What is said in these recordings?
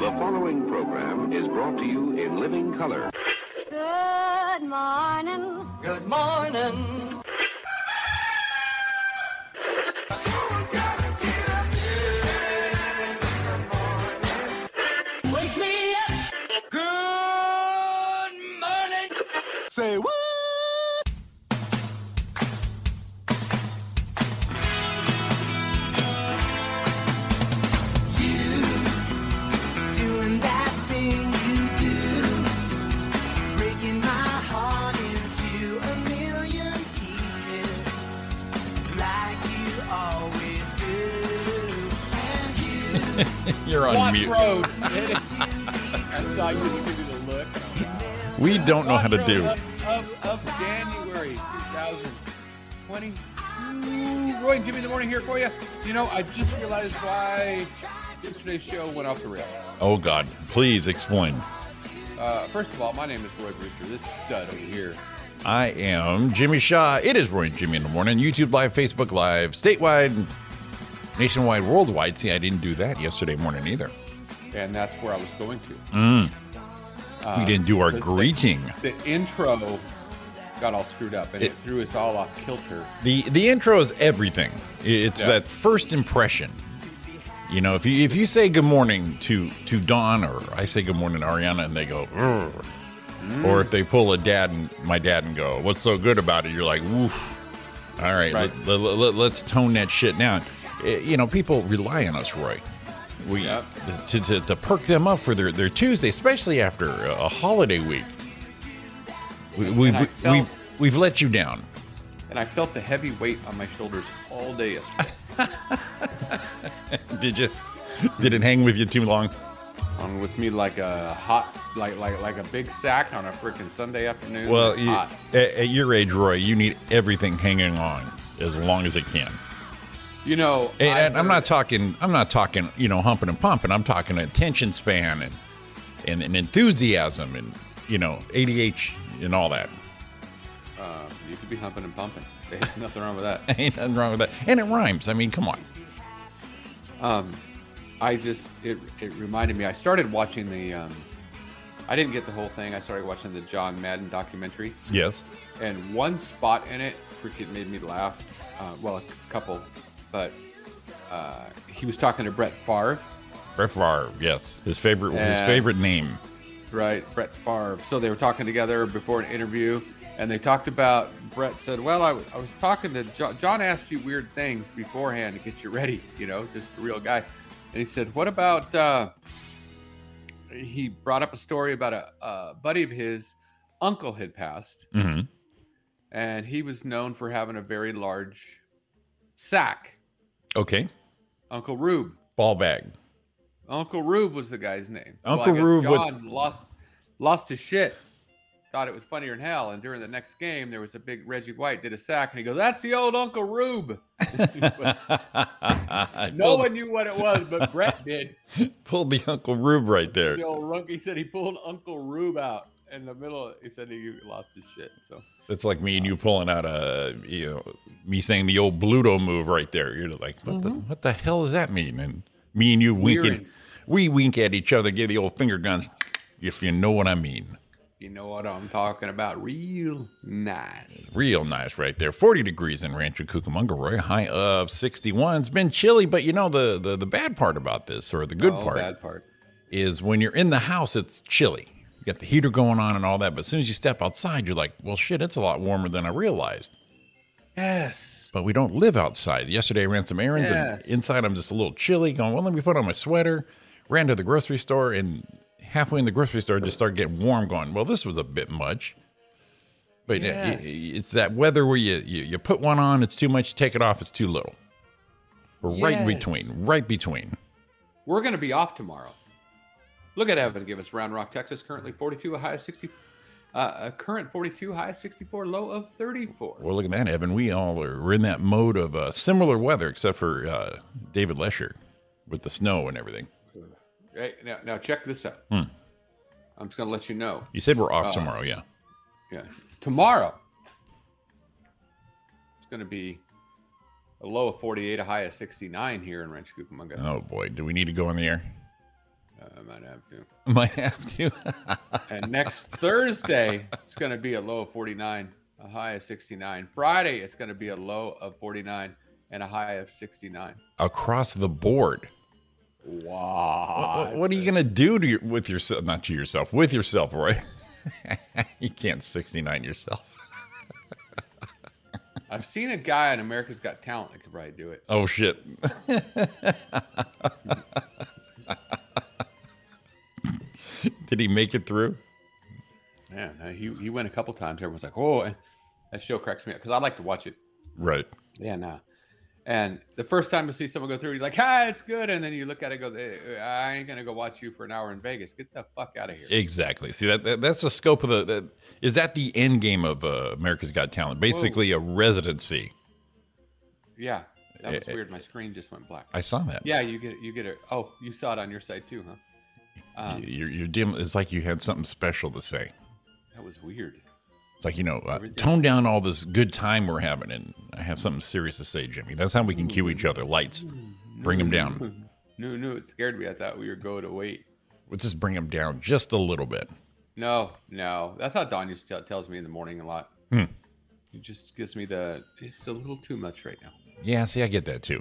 The following program is brought to you in living color. Good morning. Good morning. Wake me up. Good morning. Say what? Doing that thing you do, breaking my heart into a million pieces, like you always do. And you You're on Watch mute. Road. I saw you give me the look. We don't know how to do. Of January 2020. Roy and Jimmy in the morning here for you. You know, I just realized why yesterday's show went off the rails. Oh, God. Please explain. First of all, my name is Roy Brewster. This stud over here. I am Jimmy Shaw. It is Roy and Jimmy in the morning. YouTube Live, Facebook Live, statewide, nationwide, worldwide. See, I didn't do that yesterday morning either. And that's where I was going to. We didn't do our the- greeting. The intro got all screwed up, and it threw us all off kilter. The intro is everything. It's Yeah. that first impression. You know, if you say good morning to Dawn, or I say good morning to Ariana, and they go, "Urgh." Or if they pull my dad and go, what's so good about it? You're like, woof. All right, Right. let's tone that shit down. You know, people rely on us, Roy. We Yep. to perk them up for their Tuesday, especially after a holiday week. We've let you down. And I felt the heavy weight on my shoulders all day yesterday. Did you? Did it hang with you too long? On with me like a like a big sack on a freaking Sunday afternoon. Well, It's hot. at your age, Roy, you need everything hanging on as long as it can. You know, And I'm not talking, you know, humping and pumping. I'm talking attention span and enthusiasm and, you know, ADH and all that. You could be humping and pumping. There's nothing wrong with that. Ain't nothing wrong with that. And it rhymes. I mean, come on. It reminded me. I started watching I didn't get the whole thing. I started watching the John Madden documentary, Yes. and one spot in it freaking made me laugh. Well, a couple, but he was talking to Brett Favre. Brett Favre, yes. His favorite name. Right, Brett Favre. So they were talking together before an interview, and they talked about, Brett said, well, I was talking to John asked you weird things beforehand to get you ready, you know, just a real guy. And he said, what about, he brought up a story about a buddy of his, uncle had passed, Mm-hmm. and he was known for having a very large sack. Okay. Uncle Rube. Ball bag. Uncle Rube was the guy's name. Uncle I guess Rube John lost his shit. Thought it was funnier than hell. And during the next game, there was a big Reggie White did a sack, and he goes, "That's the old Uncle Rube." No one knew what it was, but Brett did. Pulled the Uncle Rube right there. The old runk, he said he pulled Uncle Rube out in the middle. He said he lost his shit. So It's like me and you pulling out me saying the old Bluto move right there. You're like, what the hell does that mean? And me and you winking, we wink at each other, give the old finger guns, if you know what I mean. you know what I'm talking about. Real nice. Real nice right there. 40 degrees in Rancho Cucamonga, Roy. High of 61. It's been chilly, but you know the bad part about this, or the good bad part, is when you're in the house, it's chilly. You got the heater going on and all that, but as soon as you step outside, you're like, well, shit, it's a lot warmer than I realized. Yes. But we don't live outside. Yesterday I ran some errands, and inside I'm just a little chilly, going, well, let me put on my sweater. Ran to the grocery store, and halfway in the grocery store, just started getting warm, going, well, this was a bit much. But it's that weather where you put one on, it's too much, you take it off, it's too little. We're right between. We're going to be off tomorrow. Look at Evan give us Round Rock, Texas, currently 42, a high of 60. A current 42, high of 64, low of 34. Well, look at that, Evan. We all are in that mode of similar weather, except for David Lesher with the snow and everything. Hey, now check this out. I'm just going to let you know. You said we're off tomorrow, yeah. Yeah. Tomorrow, it's going to be a low of 48, a high of 69 here in Rancho Cucamonga. Oh, boy. Do we need to go in the air? I might have to. Might have to. And next Thursday, it's going to be a low of 49, a high of 69. Friday, it's going to be a low of 49 and a high of 69. Across the board. Wow. What are you going to do with yourself? Not to yourself, with yourself, Roy. You can't 69 yourself. I've seen a guy on America's Got Talent that could probably do it. Oh, shit. Did he make it through? Yeah, no, he went a couple times. Everyone's like, "Oh," and that show cracks me up because I like to watch it. Right. Yeah, no. And the first time you see someone go through, you're like, "Hi, it's good," and then you look at it, and go, "I ain't gonna go watch you for an hour in Vegas. Get the fuck out of here." Exactly. See that's the scope of is that the end game of America's Got Talent? Basically, a residency. Yeah, that was weird. My screen just went black. I saw that. Yeah, you get it. Oh, you saw it on your side too, huh? You're dim. It's like you had something special to say. That was weird. It's like, tone down all this good time we're having, and I have something serious to say, Jimmy. That's how we can cue each other. Lights. Bring them down. No, it scared me. I thought we were going to wait. We'll just bring them down just a little bit. No. That's how Donna tells me in the morning a lot. It just gives me it's a little too much right now. Yeah, see, I get that too.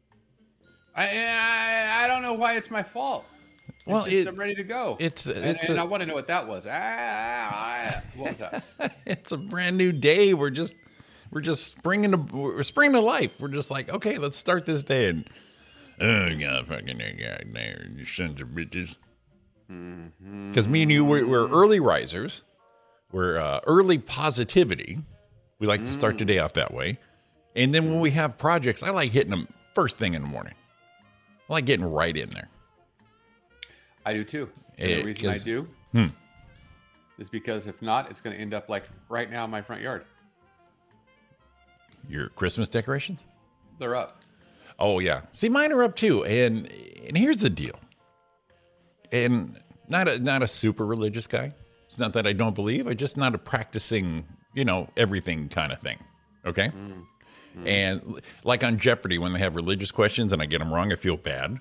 I don't know why it's my fault. Well, I'm ready to go. And I want to know what that was. What was that? It's a brand new day. We're just springing to life. We're just like, okay, let's start this day. And oh god, fucking god, there, you sons of bitches. Because me and you, we're early risers. We're early positivity. We like to start the day off that way. And then when we have projects, I like hitting them first thing in the morning. I like getting right in there. I do too. And the reason I do is because if not, it's going to end up like right now in my front yard. Your Christmas decorations? They're up. Oh yeah. See, mine are up too. And here's the deal. And not a super religious guy. It's not that I don't believe. I just not a practicing, everything kind of thing. Okay. And like on Jeopardy, when they have religious questions and I get them wrong, I feel bad.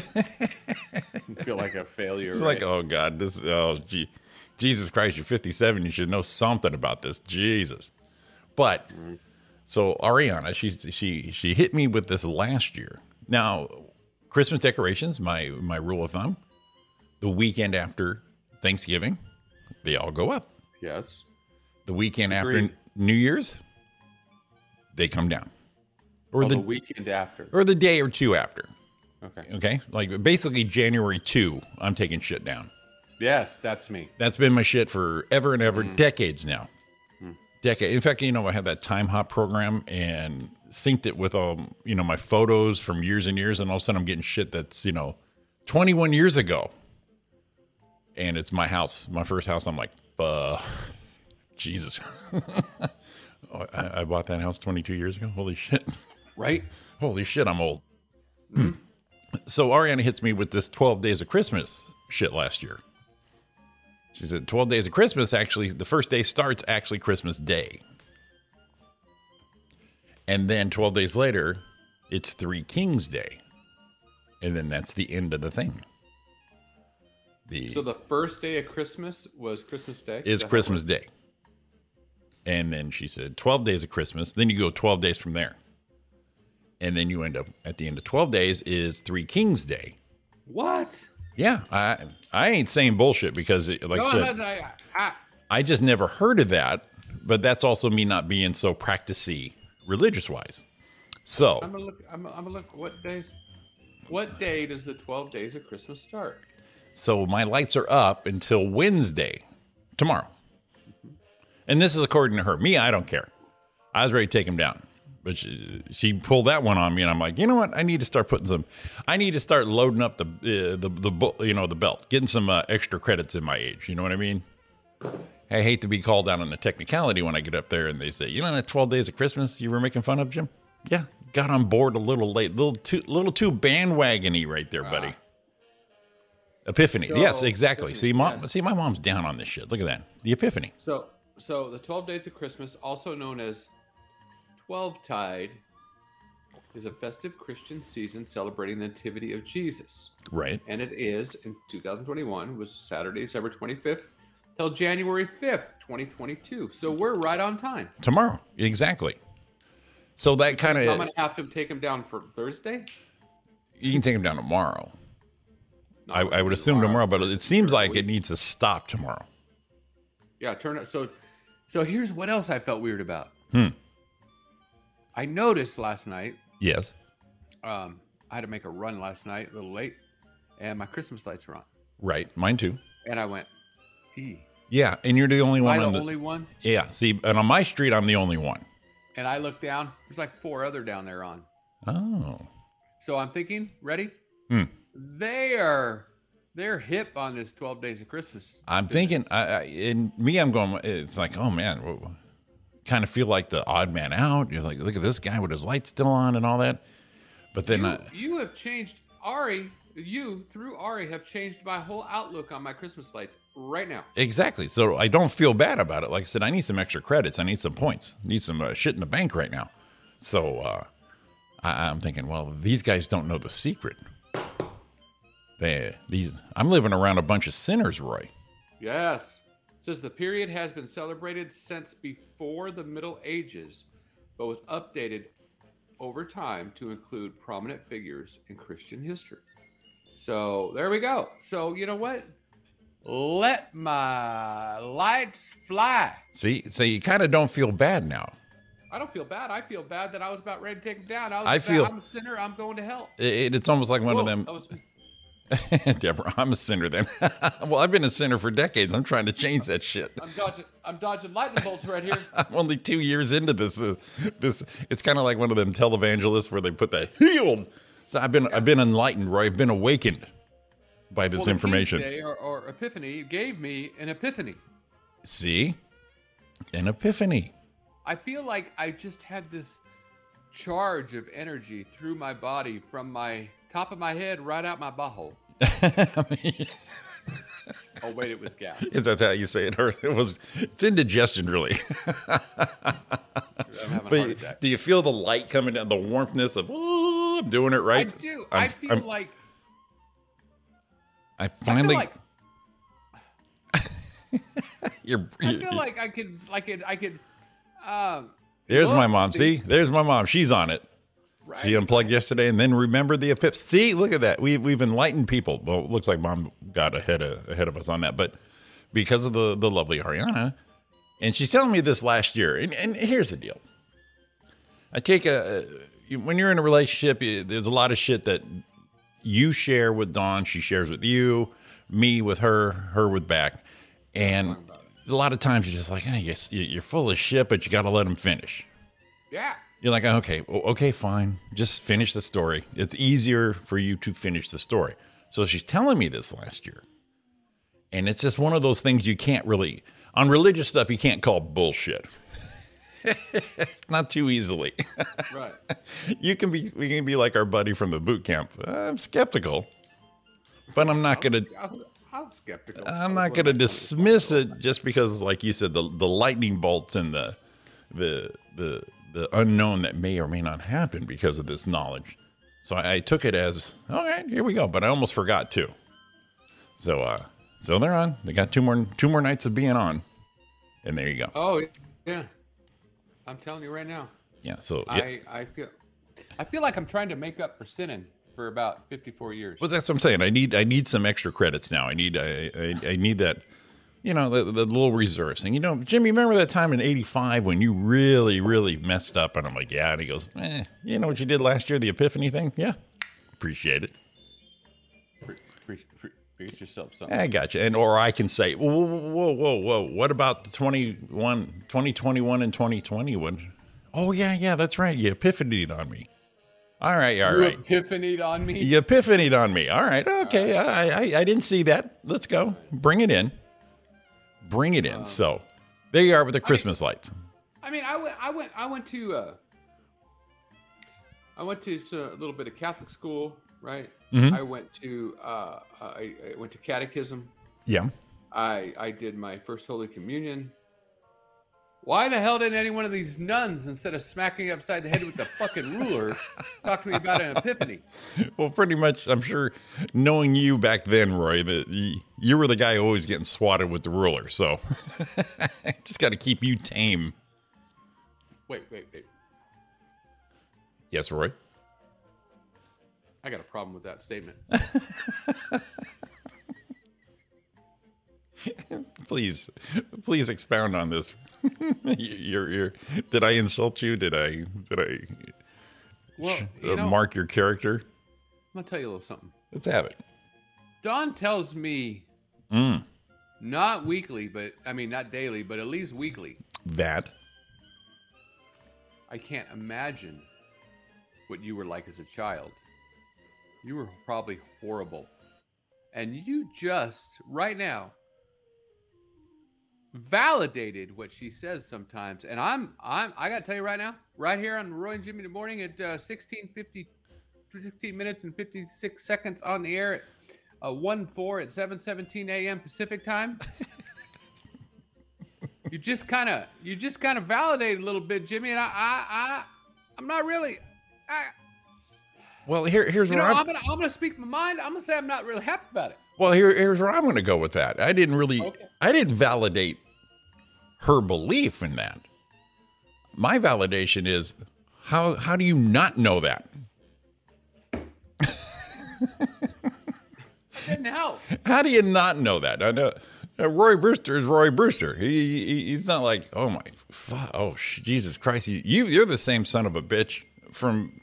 I feel like a failure. It's like, oh God, Jesus Christ, you're 57. You should know something about this. Jesus. But so Ariana, she hit me with this last year. Now, Christmas decorations, my rule of thumb, the weekend after Thanksgiving, they all go up. Yes. The weekend after New Year's, they come down. Or the weekend after. Or the day or two after. Okay. Like basically January 2, I'm taking shit down. Yes, that's me. That's been my shit for ever and ever, decades now. In fact, I had that time hop program and synced it with my photos from years and years, and all of a sudden I'm getting shit that's 21 years ago. And it's my house, my first house. I'm like, Jesus. I bought that house 22 years ago. Holy shit. Right? Holy shit, I'm old. So Ariana hits me with this 12 Days of Christmas shit last year. She said 12 Days of Christmas, actually, the first day starts actually Christmas Day. And then 12 days later, it's Three Kings Day. And then that's the end of the thing. So the first day of Christmas was Christmas Day? Is Christmas Day. And then she said 12 days of Christmas. Then you go 12 days from there. And then you end up at the end of 12 days is Three Kings Day. What? Yeah. I ain't saying bullshit because, I just never heard of that. But that's also me not being so practicey religious-wise. So. I'm gonna look. What day does the 12 days of Christmas start? So my lights are up until Wednesday, tomorrow. And this is according to her. Me, I don't care. I was ready to take him down. But she pulled that one on me, and I'm like, you know what? I need to start loading up the belt, getting some extra credits in my age. You know what I mean? I hate to be called out on a technicality when I get up there and they say, that 12 Days of Christmas you were making fun of, Jim? Yeah, got on board a little late, little too bandwagon-y right there, buddy. Epiphany. Yes, exactly. Epiphany, See, my mom's down on this shit. Look at that. The Epiphany. So the 12 Days of Christmas, also known as 12-tide is a festive Christian season celebrating the Nativity of Jesus. Right. And it is, in 2021, was Saturday, December 25th, till January 5th, 2022. So we're right on time. Tomorrow. Exactly. So that kind of... I'm going to have to take him down for Thursday? You can take him down tomorrow. No, I would assume tomorrow, but it seems like it needs to stop tomorrow. Yeah, turn it. So here's what else I felt weird about. I noticed last night... Yes. I had to make a run last night, a little late, and my Christmas lights were on. Right. Mine too. And I went, Yeah, and you're the only one. Am I the only one? Yeah. See, and on my street, I'm the only one. And I looked down. There's like 4 other down there on. Oh. So I'm thinking, ready? They're hip on this 12 days of Christmas. I'm thinking, I'm going, it's like, oh man, kind of feel like the odd man out. You're like, look at this guy with his lights still on and all that. But then you have changed, Ari. You through Ari have changed my whole outlook on my Christmas lights right now. Exactly. So I don't feel bad about it. Like I said, I need some extra credits. I need some points. I need some shit in the bank right now. So I'm thinking, well, these guys don't know the secret. I'm living around a bunch of sinners, Roy. Yes. It says the period has been celebrated since before the Middle Ages, but was updated over time to include prominent figures in Christian history. So there we go. So you know what? Let my lights fly. See, so you kind of don't feel bad now. I don't feel bad. I feel bad that I was about ready to take him down. I'm a sinner. I'm going to hell. It's almost like one of them. Deborah, I'm a sinner then. Well, I've been a sinner for decades. I'm trying to change that shit. I'm dodging lightning bolts right here. I'm only 2 years into this. It's kind of like one of them televangelists where they put the healed. So I've been enlightened, Roy. I've been awakened by this information. Day or Epiphany gave me an epiphany. See, an epiphany. I feel like I just had this charge of energy through my body from my top of my head right out my butthole. Oh wait, it was gas. Is that how you say it? Or it's indigestion, really. I'm having a heart attack. Do you feel the light coming down, the warmthness of, oh, I'm doing it right? I do. I feel like I feel like I could. There's my mom. See, there's my mom. She's on it. Right. She unplugged yesterday and then remembered the epiphany. See, look at that. We've enlightened people. Well, it looks like Mom got ahead of us on that, but because of the lovely Ariana, and she's telling me this last year. And here's the deal. I take when you're in a relationship, there's a lot of shit that you share with Dawn, she shares with you, me with her with Beck, and a lot of times you're just like, yes, you're full of shit, but you got to let them finish. Yeah. You're like, okay, fine. Just finish the story. It's easier for you to finish the story. So she's telling me this last year. And it's just one of those things you can't really, on religious stuff, you can't call bullshit. Not too easily. Right. We can be like our buddy from the boot camp. I'm skeptical, but I'm not going to. How skeptical? I'm not going to dismiss it just because, like you said, the lightning bolts and the unknown that may or may not happen because of this knowledge. So I took it as, all right, here we go. But I almost forgot too. So they're on. They got two more nights of being on, and there you go. Oh yeah, I'm telling you right now. Yeah. So yeah. I feel like I'm trying to make up for sinning for about 54 years. Well, that's what I'm saying. I need some extra credits now. I need that. You know, the little reserves thing. You know, Jimmy, remember that time in '85 when you really, really messed up? And I'm like, yeah. And he goes, you know what you did last year, the Epiphany thing? Yeah. Appreciate it. Preach yourself something. I got you. Or I can say, whoa. What about the 2021 and 2020? Oh, yeah, that's right. You epiphanied on me. All right. You epiphanied on me? You epiphanied on me. All right. Okay. I didn't see that. Let's go. Bring it in. So there you are with the Christmas lights. I mean, I went to a little bit of Catholic school, right? Mm-hmm. I went to catechism. Yeah. I did my first Holy Communion. Why the hell didn't any one of these nuns, instead of smacking you upside the head with the fucking ruler, talk to me about an epiphany? Well, pretty much, I'm sure, knowing you back then, Roy, that you were the guy always getting swatted with the ruler. So just got to keep you tame. Wait. Yes, Roy? I got a problem with that statement. Please expound on this. Did I insult you? Did I Well, mark your character? I'm gonna tell you a little something. Let's have it. Don tells me, not weekly, but I mean not daily, but at least weekly. That I can't imagine what you were like as a child. You were probably horrible, and you just right now validated what she says sometimes. And I gotta tell you right now, right here on Roy and Jimmy in the morning at 15 minutes and 56 seconds on the air at 1/4 at 7:17 a.m. Pacific time. you just kind of validated a little bit, Jimmy, and I'm not really. Well, here's where I'm gonna speak my mind. I'm gonna say I'm not really happy about it. Well, here's where I'm going to go with that. I didn't validate her belief in that. My validation is how do you not know that? Didn't help. How do you not know that? I know Roy Brewster is Roy Brewster. He's not like, Jesus Christ, you're the same son of a bitch from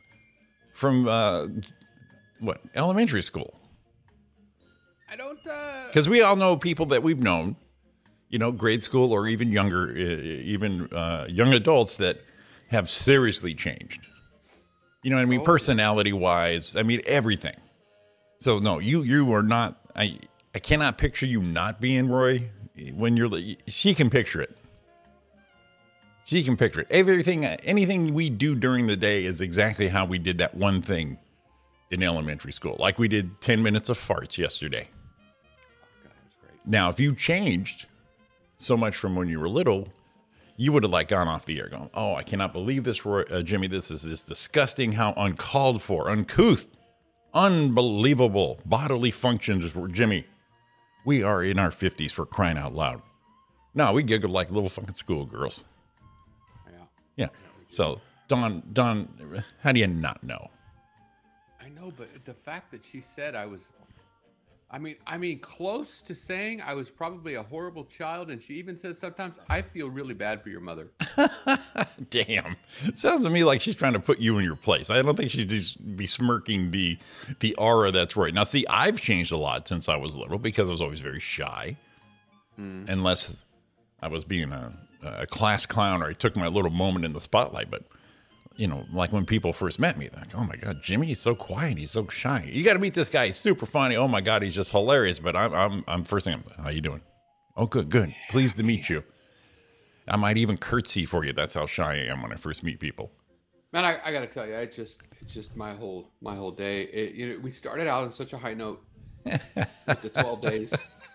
what, elementary school. I don't. Because we all know people that we've known, grade school or even younger, young adults that have seriously changed. You know what I mean? Personality-wise, I mean, everything. So, no, you are not, I cannot picture you not being Roy when she can picture it. She can picture it. Anything we do during the day is exactly how we did that one thing in elementary school. Like we did 10 minutes of farts yesterday. Now, if you changed so much from when you were little, you would have gone off the air going, oh, I cannot believe this, Jimmy. This is just disgusting. How uncalled for, uncouth, unbelievable bodily functions. Jimmy, we are in our 50s for crying out loud. No, we giggled like little fucking schoolgirls. Yeah. So, Don, how do you not know? I know, but the fact that she said I mean, close to saying I was probably a horrible child, and she even says sometimes I feel really bad for your mother. Damn, sounds to me like she's trying to put you in your place. I don't think she'd just be smirking the aura that's right. Now, see, I've changed a lot since I was little because I was always very shy, unless I was being a class clown or I took my little moment in the spotlight. But like when people first met me, they're like, oh my God, Jimmy, he's so quiet. He's so shy. You got to meet this guy. He's super funny. Oh my God, he's just hilarious. But I'm first thing, how you doing? Oh, good. Pleased to meet you. I might even curtsy for you. That's how shy I am when I first meet people. Man, I got to tell you, it's just my whole day. We started out on such a high note with the 12 days.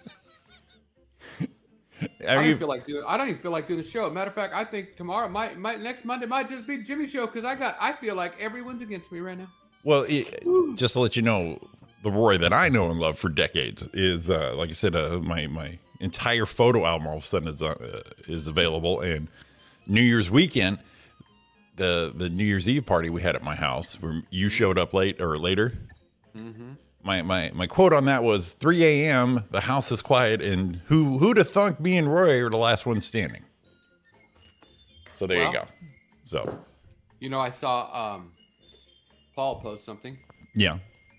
I don't even feel like doing the show. Matter of fact, I think tomorrow, next Monday might just be Jimmy's show because I feel like everyone's against me right now. Well, just to let you know, the Roy that I know and love for decades is, like I said, my entire photo album all of a sudden is available. And New Year's weekend, the New Year's Eve party we had at my house, where you showed up late or later. Mm-hmm. My quote on that was 3 a.m. The house is quiet, and who'd have thunk me and Roy are the last ones standing. So there you go. So, I saw Paul post something. Yeah.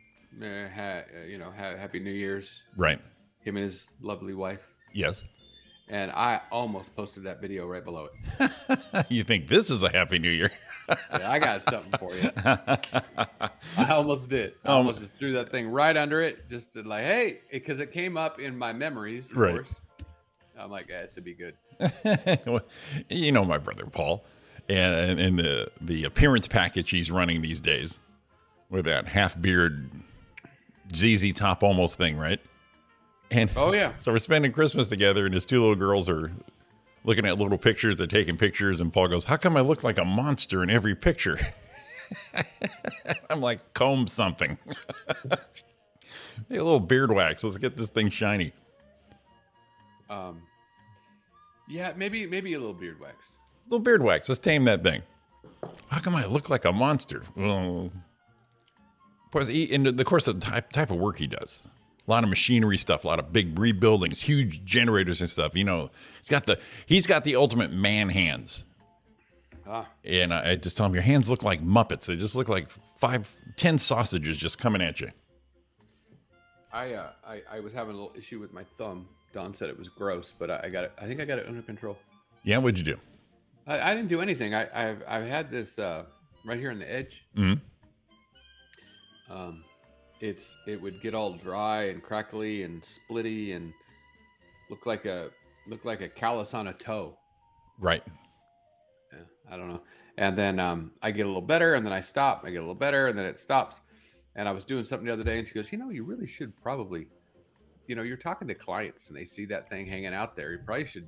Happy New Year's. Right. Him and his lovely wife. Yes. And I almost posted that video right below it. You think this is a Happy New Year? Yeah, I got something for you. I almost did. I almost just threw that thing right under it, just to hey, because it came up in my memories, of course. I'm like, this would be good. Well, my brother Paul, and the appearance package he's running these days, with that half beard, ZZ Top almost thing, right? And oh yeah, so we're spending Christmas together, and his two little girls are looking at little pictures. They're taking pictures, and Paul goes, "How come I look like a monster in every picture?" I'm like, comb something. Hey, a little beard wax. Let's get this thing shiny. Yeah, maybe a little beard wax. A little beard wax. Let's tame that thing. How come I look like a monster? Well, of course, the type of work he does. A lot of machinery stuff, a lot of big rebuildings, huge generators and stuff. You know, he's got the ultimate man hands. And I just tell him, your hands look like Muppets. They just look like 10 sausages just coming at you. I was having a little issue with my thumb. Don said it was gross, but I think I got it under control. Yeah, what'd you do? I didn't do anything. I've had this right here on the edge. Mm-hmm. It would get all dry and crackly and splitty and look like a callus on a toe. Right. Yeah, I don't know. And then I get a little better, and then I stop. I get a little better, and then it stops. And I was doing something the other day, and she goes, you really should probably, you're talking to clients, and they see that thing hanging out there. You probably should.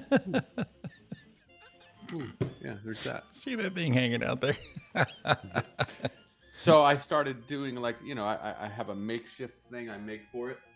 Yeah, there's that. See that thing hanging out there? So I started doing I have a makeshift thing I make for it.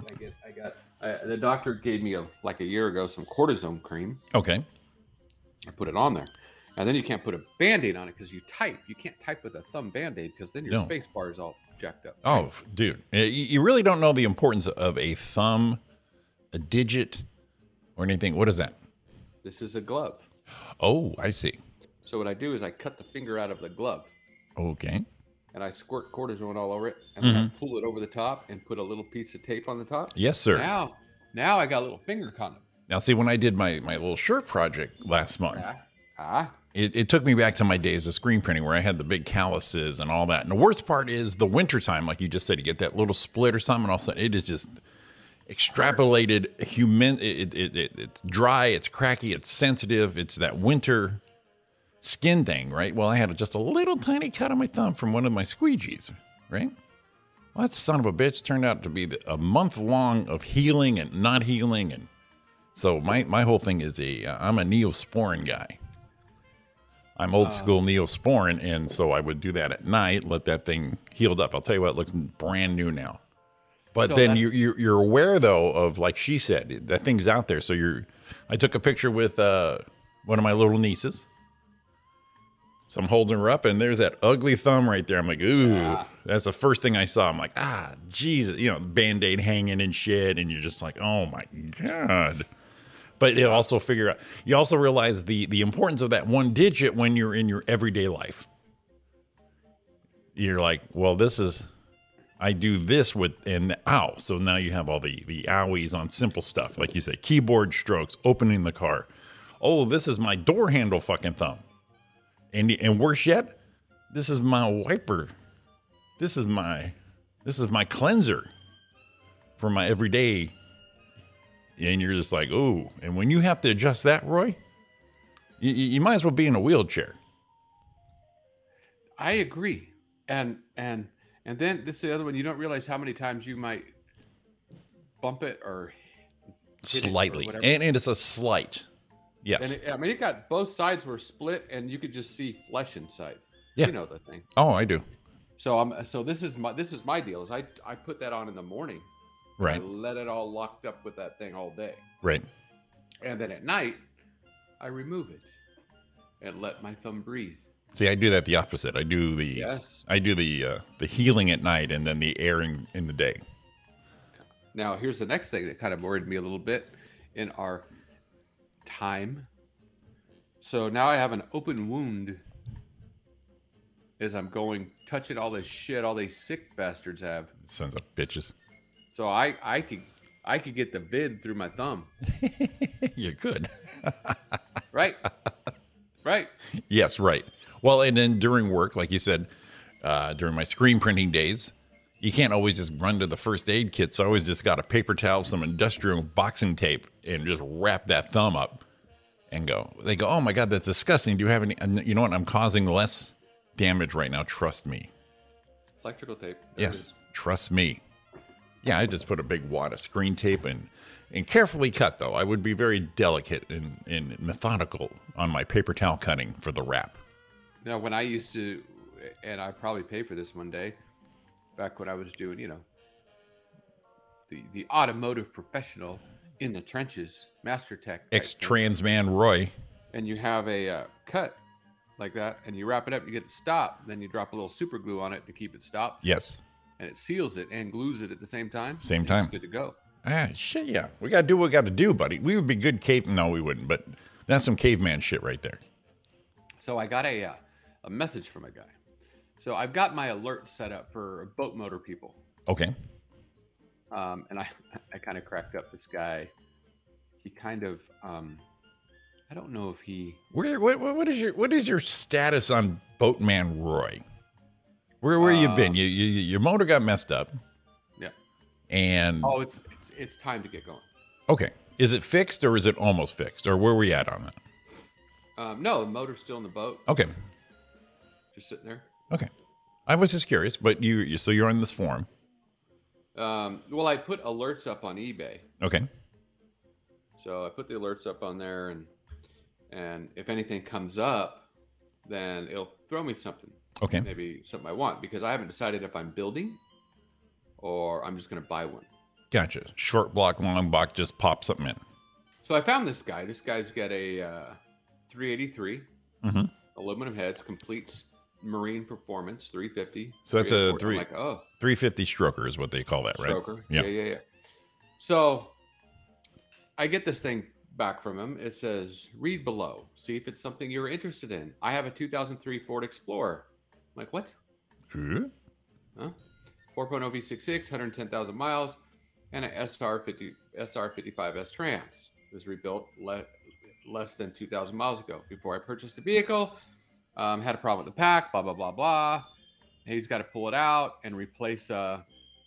The doctor gave me a year ago some cortisone cream. Okay. I put it on there, and then you can't put a Band-Aid on it because you type. You can't type with a thumb Band-Aid because then your space bar is all jacked up. Oh, dude, you really don't know the importance of a thumb, a digit, or anything. What is that? This is a glove. Oh, I see. So what I do is I cut the finger out of the glove. Okay. And I squirt cortisone all over it, and then I pull it over the top and put a little piece of tape on the top. Yes, sir. Now I got a little finger condom. Now, see, when I did my little shirt project last month, Ah. It took me back to my days of screen printing where I had the big calluses and all that. And the worst part is the wintertime, like you just said, you get that little split or something, and all of a sudden it is just extrapolated. It's dry, it's cracky, it's sensitive. It's that winter skin thing, right? Well, I had just a little tiny cut on my thumb from one of my squeegees, right? Well, that son of a bitch turned out to be a month long of healing and not healing. And so my whole thing is I'm a Neosporin guy. I'm old school Neosporin, and so I would do that at night, let that thing healed up. I'll tell you what, it looks brand new now. But so then you're aware, though, of, like she said, that thing's out there. So I took a picture with one of my little nieces. So I'm holding her up, and there's that ugly thumb right there. I'm like, ooh, that's the first thing I saw. I'm like, Jesus, Band-Aid hanging and shit, and you're just like, oh my God. But you also you also realize the importance of that one digit when you're in your everyday life. You're like, well, I do this so now you have all the owies on simple stuff. Like you said, keyboard strokes, opening the car. Oh, this is my door handle fucking thumb. And worse yet, this is my wiper. This is my cleanser for my everyday. And you're just like, oh. And when you have to adjust that, Roy, you might as well be in a wheelchair. I agree. And then this is the other one. You don't realize how many times you might bump it or hit slightly. It or and it's a slight. Yes. And it got both sides were split, and you could just see flesh inside. Yeah. You know the thing. Oh, I do. So this is my deal. Is I put that on in the morning. Right. I let it all locked up with that thing all day. Right. And then at night, I remove it and let my thumb breathe. See, I do that the opposite. I do the healing at night and then the airing in the day. Now, here's the next thing that kind of worried me a little bit in our time. So now I have an open wound as I'm touching all this shit all these sick bastards have. Sons of bitches. So I could get the vid through my thumb. You could. Right. Right. Yes, right. Well, and then during work, like you said, during my screen printing days, you can't always just run to the first aid kit. So I always just got a paper towel, some industrial boxing tape, and just wrap that thumb up and go. They go, oh my God, that's disgusting. Do you have any? And you know what? I'm causing less damage right now. Trust me. Electrical tape. Yes. Trust me. Yeah, I just put a big wad of screen tape and And carefully cut, though. I would be very delicate and methodical on my paper towel cutting for the wrap. Now, when I used to, and I probably pay for this one day, back when I was doing, the automotive professional in the trenches, master tech. Ex-trans man Roy. And you have a cut like that, and you wrap it up, you get it stopped, then you drop a little super glue on it to keep it stopped. Yes. And it seals it and glues it at the same time. Same time. It's good to go. Shit, yeah. We got to do what we got to do, buddy. We would be good cave. No, we wouldn't, but that's some caveman shit right there. So I got a message from a guy. So I've got my alert set up for boat motor people. Okay. And I kind of cracked up. This guy, he kind of, I don't know if he. What is your status on Boatman Roy? Where you been? Your motor got messed up. Yeah. And it's time to get going. Okay. Is it fixed or is it almost fixed, or where are we at on that? No, the motor's still in the boat. Okay. Just sitting there. Okay. I was just curious, but so you're on this forum. Well, I put alerts up on eBay. Okay. So I put the alerts up on there, and if anything comes up, then it'll throw me something. Okay. Maybe something I want, because I haven't decided if I'm building or I'm just going to buy one. Gotcha. Short block, long block, just pop something in. So I found this guy. This guy's got a 383 aluminum heads, complete marine performance, 350. So that's a 350 stroker is what they call that, right? Stroker. Yeah. So I get this thing back from him. It says, read below. See if it's something you're interested in. I have a 2003 Ford Explorer. I'm like, what? Huh? 4.0 V66, 110,000 miles, and an SR55S Trans. It was rebuilt less than 2,000 miles ago. Before I purchased the vehicle, had a problem with the pack, blah, blah, blah, blah. He's got to pull it out and replace a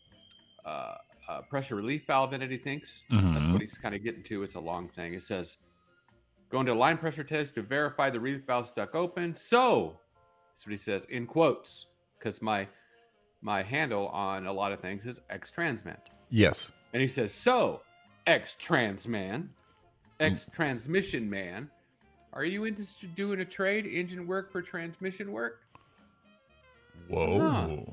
pressure relief valve in it, he thinks. That's what he's kind of getting to. It's a long thing. It says, going to a line pressure test to verify the relief valve stuck open. So, that's what he says in quotes, because my handle on a lot of things is ex-transman. Yes. And he says, so, ex-transman, ex-transmission man, are you interested in doing a trade, engine work for transmission work? Whoa.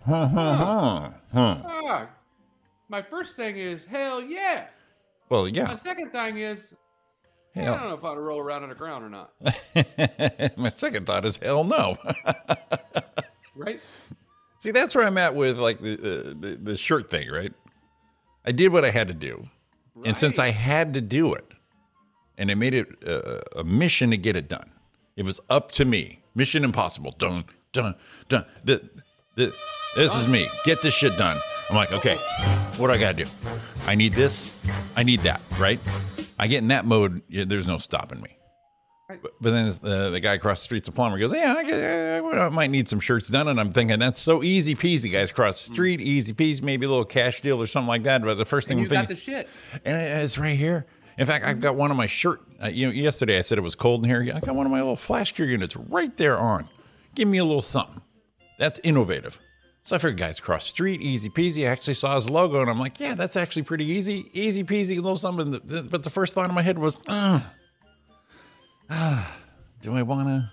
My first thing is, hell yeah. Well, yeah. My second thing is, I don't know if I want to roll around on the ground or not. My second thought is, hell no. Right? See, that's where I'm at with like the shirt thing, right? I did what I had to do. Right. And since I had to do it, and it made it a mission to get it done, it was up to me. Mission impossible. Done. This is me. Get this shit done. I'm like, okay, what do I got to do? I need this. I need that, right? I get in that mode, there's no stopping me. Right. But then the guy across the street's a plumber. Goes, yeah, I might need some shirts done. And I'm thinking, that's so easy peasy, guys. Across the street, easy peasy, maybe a little cash deal or something like that. But the first thing I'm thinking, got the shit. And it's right here. In fact, I've got one of my shirt. Yesterday I said it was cold in here. I got one of my little flash cure units right there on. Give me a little something. That's innovative. So I figured, guys, cross the street, easy peasy. I actually saw his logo, and I'm like, yeah, that's actually pretty easy. Easy peasy, a little something. But the first thought in my head was, do I wanna?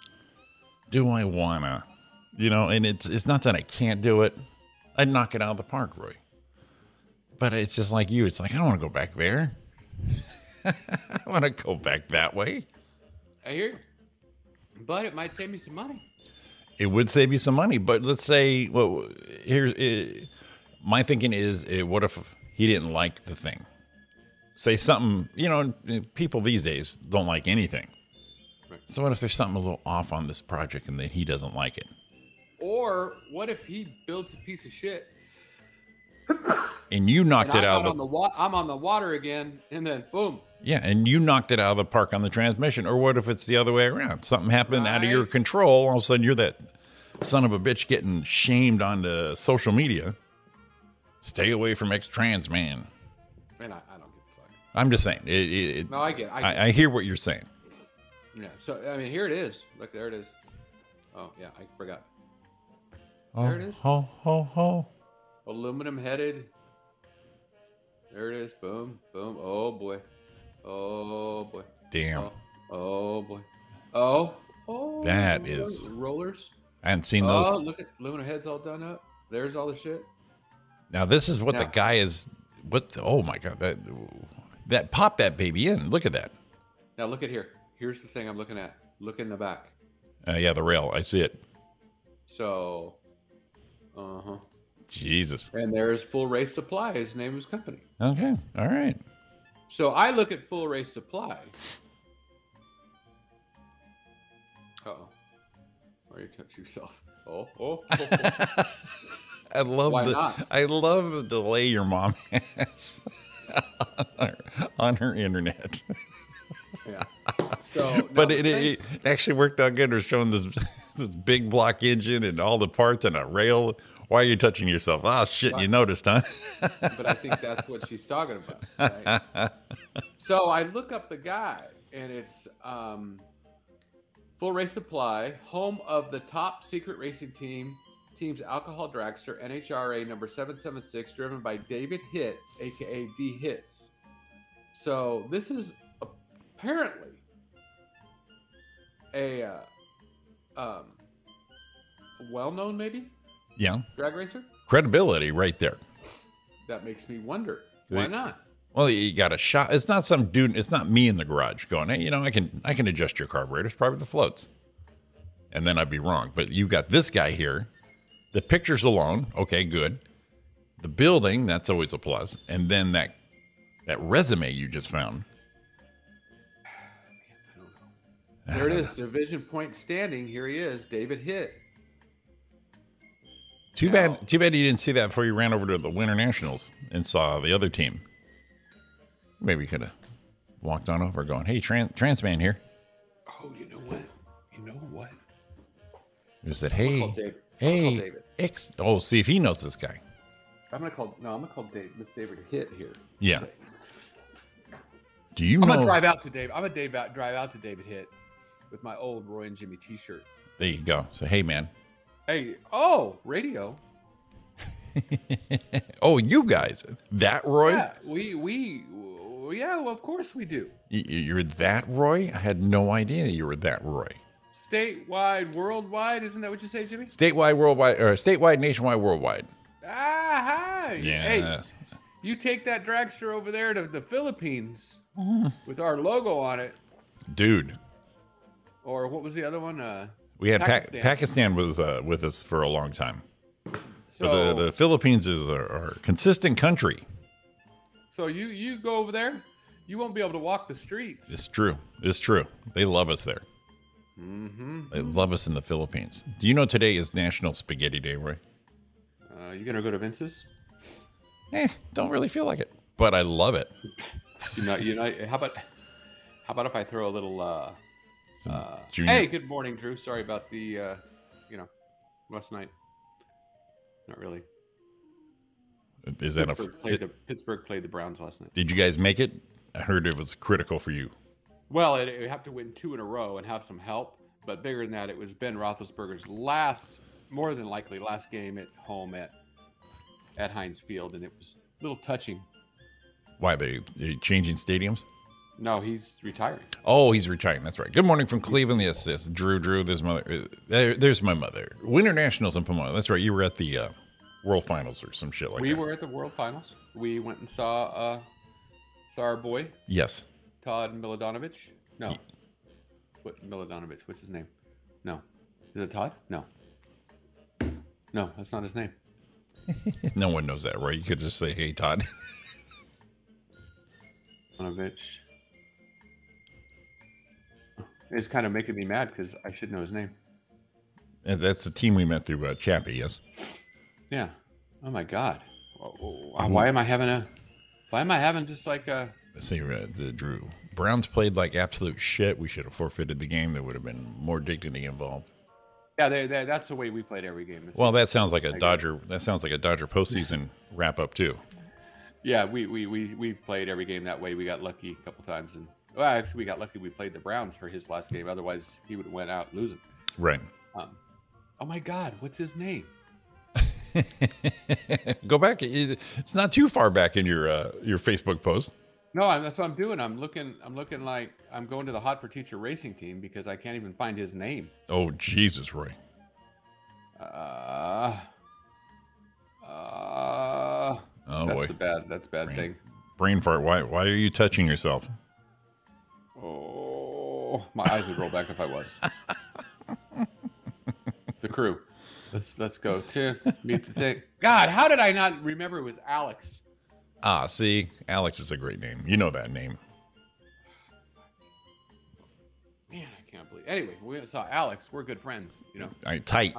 And it's not that I can't do it. I'd knock it out of the park, Roy. But it's just like you. It's like, I don't want to go back there. I want to go back that way. I hear you. But it might save me some money. It would save you some money, but let's say, well, my thinking is, what if he didn't like the thing? Say something, people these days don't like anything. Right. So what if there's something a little off on this project and that he doesn't like it? Or what if he builds a piece of shit and you knocked it out? I'm on the water again, and then boom. Yeah, and you knocked it out of the park on the transmission. Or what if it's the other way around? Something happened out of your control. All of a sudden, you're that son of a bitch getting shamed on social media. Stay away from ex-trans, man. Man, I don't give a fuck. I'm just saying. No, I get it. I hear what you're saying. Yeah, so, here it is. Look, there it is. Oh, yeah, I forgot. There it is. Ho. Aluminum-headed There it is. Boom, boom. Oh boy. Oh boy. Damn. Oh boy. Oh. Oh. That is. Rollers. I hadn't seen Oh, those. look at Luna head's all done up. There's all the shit. Now this is what the guy is. Oh my god! That pop that baby in. Look at that. Now look at here. Here's the thing I'm looking at. Look in the back. Yeah, the rail. I see it. So. Jesus. And there's Full Race Supply. His name of his company. Okay. All right. So I look at Full Race Supply. Uh-oh. Why you touch yourself? Oh. I love Why not? I love the delay your mom has on her internet. Yeah. So, But it actually worked out good. We're showing this big block engine and all the parts and a rail. Why are you touching yourself? Oh shit! You noticed, huh? But I think that's what she's talking about. Right? So I look up the guy, and it's Full Race Supply, home of the top secret racing team's alcohol dragster, NHRA number 776, driven by David Hitt, aka D Hits. So this is apparently a well-known, maybe, drag racer. Credibility right there. That makes me wonder, why not? Well, you got a shot. It's not some dude. It's not me in the garage going, hey, I can adjust your carburetor. It's probably the floats. And then I'd be wrong. But you got this guy here. The pictures alone, okay, good. The building, that's always a plus. And then that resume you just found. There it is, division point standing. Here he is, David Hitt. Too bad you didn't see that before you ran over to the Winter Nationals and saw the other team. Maybe you could have walked on over going, hey, trans man here. Oh, you know what? He said, hey, X. Oh, see if he knows this guy. I'm gonna call Miss David Hitt here. Yeah. Do you I'm know? gonna drive out to David. Drive out to David Hitt with my old Roy and Jimmy T-shirt. There you go. So, hey, man. Hey, radio. Oh, you guys, that Roy? Yeah, well, of course we do. You're that Roy? I had no idea you were that Roy. Statewide, worldwide, isn't that what you say, Jimmy? Statewide, worldwide, or statewide, nationwide, worldwide. Ah, yeah. Hey, you take that dragster over there to the Philippines with our logo on it, dude. Or what was the other one? We had Pakistan was with us for a long time. So but the Philippines is our consistent country. So you go over there, you won't be able to walk the streets. It's true. They love us there. Mm-hmm. They love us in the Philippines. Do you know today is National Spaghetti Day, Roy? You gonna go to Vince's? Don't really feel like it, but I love it. You know. How about if I throw a little? Hey, good morning, Drew. Sorry about the, last night. Not really. Is that Pittsburgh played the Browns last night. Did you guys make it? I heard it was critical for you. Well, it have to win 2 in a row and have some help. But bigger than that, it was Ben Roethlisberger's more than likely last game at home at Heinz Field, and it was a little touching. Why they changing stadiums? No, he's retiring. Oh, he's retiring. That's right. Good morning from Cleveland. Yes, Drew. There's there's my mother. Winter Nationals in Pomona. That's right. You were at the World Finals or some shit like that. We were at the World Finals. We went and saw our boy. Yes. Todd Milodanovich. No. What Milodanovich? What's his name? No. Is it Todd? No. No, that's not his name. No one knows that, right? You could just say, "Hey, Todd." Milodanovich. It's kind of making me mad because I should know his name. And that's the team we met through Chappie, yes. Yeah. Oh my God. Why am I having just like a? See, Drew. Browns played like absolute shit. We should have forfeited the game. There would have been more dignity involved. Yeah, that's the way we played every game. Well, that sounds like a Dodger. That sounds like a Dodger postseason wrap up too. Yeah, we played every game that way. We got lucky a couple times, and actually we got lucky. We played the Browns for his last game. Otherwise, he would have went out losing. Right. Oh my God, what's his name? Go back. It's not too far back in your Facebook post. No, that's what I'm doing. I'm looking like I'm going to the Hot for Teacher racing team because I can't even find his name. Oh, Jesus, Roy. Oh boy. That's a bad thing. Brain fart. Why are you touching yourself? Oh, my eyes would roll back if I was. The crew. Let's go to meet the thing. God, how did I not remember it was Alex? Ah, see, Alex is a great name. You know that name. Man, I can't believe. Anyway, we saw Alex. We're good friends, you know. All right, tight.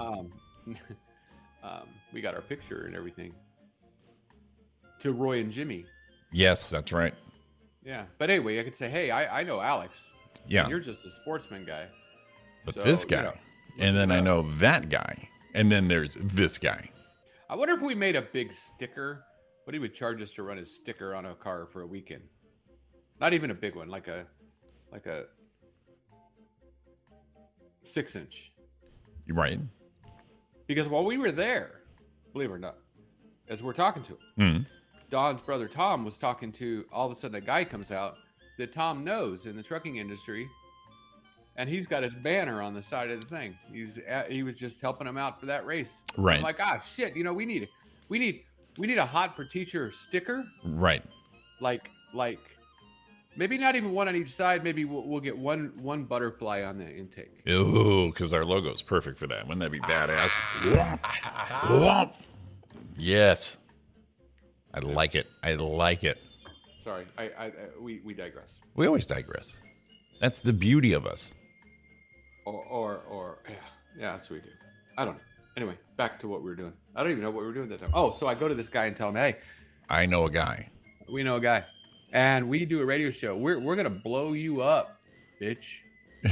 We got our picture and everything. To Roy and Jimmy. Yes, that's right. Yeah, but anyway, I could say, hey, I know Alex. Yeah. And you're just a sportsman guy. But So, this guy, you know, and then I know that guy, and then there's this guy. I wonder if we made a big sticker, what he would charge us to run his sticker on a car for a weekend. Not even a big one, like a 6-inch. You're right. Because while we were there, believe it or not, as we're talking to him, Don's brother Tom was talking to, all of a sudden a guy comes out that Tom knows in the trucking industry, and he's got his banner on the side of the thing. He was just helping him out for that race. Right. I'm like, shit, you know, we need a Hot for Teacher sticker. Right. Like maybe not even one on each side. Maybe we'll get one butterfly on the intake. Ooh, because our logo's perfect for that. Wouldn't that be badass? Womp. Womp. Yes. I like it. Sorry, we digress. We always digress. That's the beauty of us. Or yeah, that's what we do. I don't know. Anyway, back to what we were doing. I don't even know what we were doing that time. Oh, so I go to this guy and tell him, hey, I know a guy. we know a guy, and we do a radio show. We're gonna blow you up, bitch.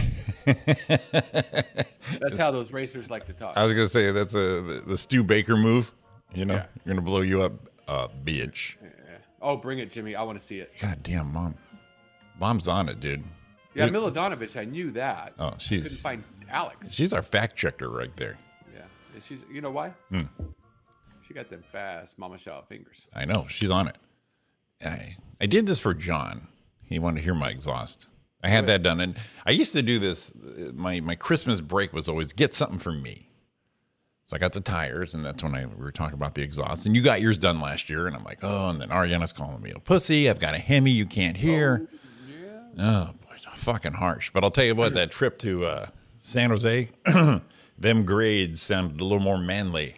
That's how those racers like to talk. I was gonna say that's the Stu Baker move. You know, Yeah. you're gonna blow you up, bitch. Yeah. Oh, bring it, Jimmy. I want to see it. God damn, mom's on it, dude. Yeah, Milodonovich. I knew that. Oh, Couldn't find Alex. she's our fact checker right there. Yeah, and she's. You know why? She got them fast Mama Shaw fingers. I know she's on it. I did this for John. He wanted to hear my exhaust. I had that done, and I used to do this. My Christmas break was always get something for me. So I got the tires, and that's when we were talking about the exhaust. And you got yours done last year, and I'm like, oh, and then Ariana's calling me a pussy. I've got a Hemi you can't hear. Oh, boy, it's fucking harsh. But I'll tell you what, that trip to San Jose, them grades sounded a little more manly.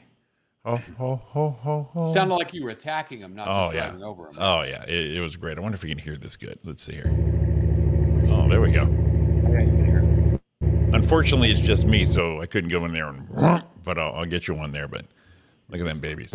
Oh. Sounded like you were attacking him, not just driving over him. Oh, yeah. It was great. I wonder if we can hear this good. Let's see here. Oh, there we go. Yeah, you can hear it. Unfortunately, it's just me, so I couldn't go in there and... But I'll get you one there. But look at them babies.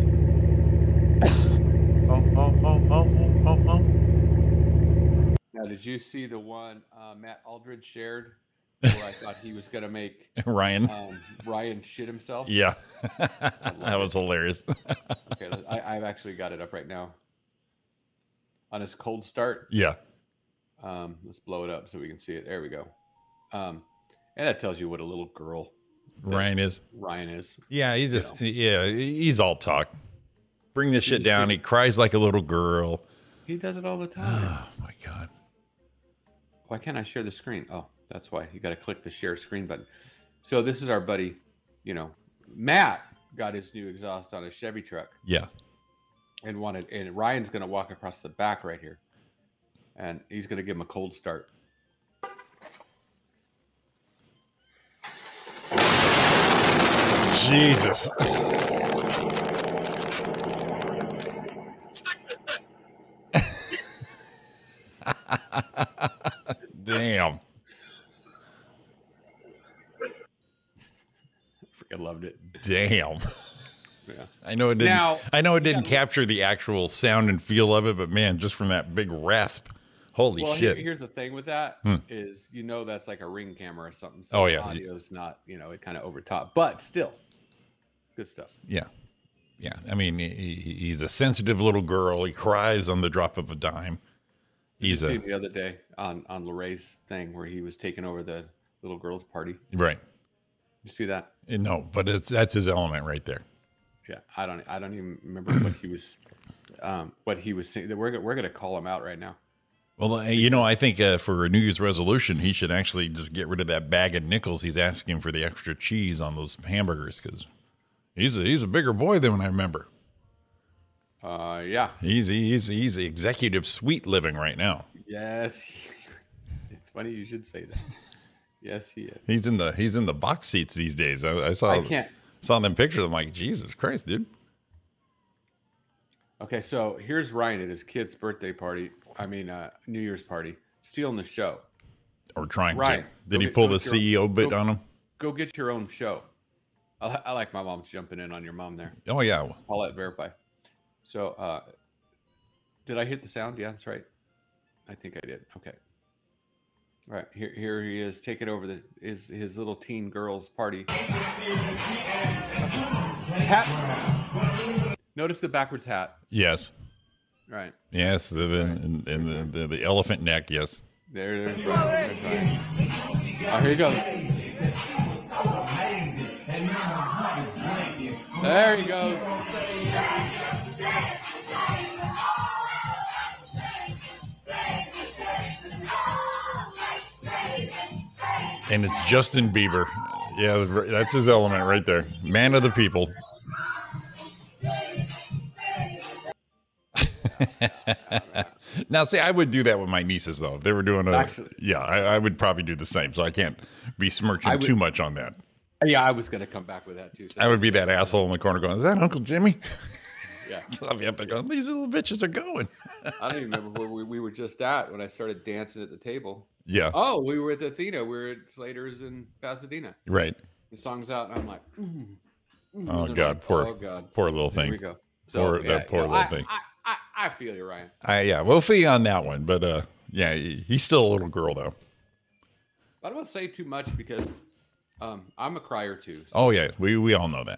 Now, did you see the one Matt Aldridge shared where I thought he was going to make Ryan shit himself? Yeah. That was hilarious. Okay, I've actually got it up right now. On his cold start. Yeah. Let's blow it up so we can see it. There we go. And that tells you what a little girl Ryan is. Yeah, he's just he's all talk. Bring this shit down. He cries like a little girl. He does it all the time. Oh my God. Why can't I share the screen? Oh, that's why. You got to click the share screen button. So this is our buddy, Matt got his new exhaust on a Chevy truck. Yeah. And Ryan's going to walk across the back right here. And he's going to give him a cold start. Jesus. Damn. Freaking loved it. Damn. Yeah. I know it didn't capture the actual sound and feel of it, but man, just from that big rasp. Holy shit. Here's the thing with that is, that's like a Ring camera or something. So Oh, yeah. audio's not, it kind of over top, but still good stuff. Yeah. Yeah. I mean, he's a sensitive little girl. He cries on the drop of a dime. He's the other day on Laray's thing where he was taking over the little girl's party. Right. You see that? No, but that's his element right there. Yeah, I don't even remember what he was saying. We're gonna call him out right now. Well, I think for a New Year's resolution, he should actually just get rid of that bag of nickels he's asking for the extra cheese on those hamburgers, because he's a bigger boy than I remember. Yeah. He's executive suite living right now. Yes. It's funny you should say that. Yes, he is. He's in the box seats these days. I saw them pictures. I'm like, Jesus Christ, dude. Okay, so here's Ryan at his kid's birthday party. New Year's party, stealing the show. Or trying Ryan, to. Did he pull the CEO bit on him? Go get your own show. I like my mom's jumping in on your mom there. Oh, yeah. I'll let verify. So, did I hit the sound? Yeah, that's right. I think I did. Okay. All right, here he is taking over his little teen girls party. Hat. Notice the backwards hat. Yes. Right. Yes, the elephant neck, yes. There's Ryan. Oh, here he goes. There he goes. And it's Justin Bieber. Yeah, that's his element right there. Man of the people. Now, see, I would do that with my nieces, though. If they were doing I would probably do the same. So I can't be smirching too much on that. Yeah, I was going to come back with that, too. So I would be that asshole in the corner going, is that Uncle Jimmy? Yeah. I'll be up there going, these little bitches are going. I don't even remember where we were just at when I started dancing at the table. Yeah. Oh, we were at Athena. We were at Slater's in Pasadena. Right. The song's out, and I'm like, oh, God. Like, poor little thing. Here we go. So, poor little thing. I feel you, Ryan. Yeah, we'll feel you on that one. But, yeah, he's still a little girl, though. I don't want to say too much because I'm a crier, too. So. Oh, yeah. We all know that.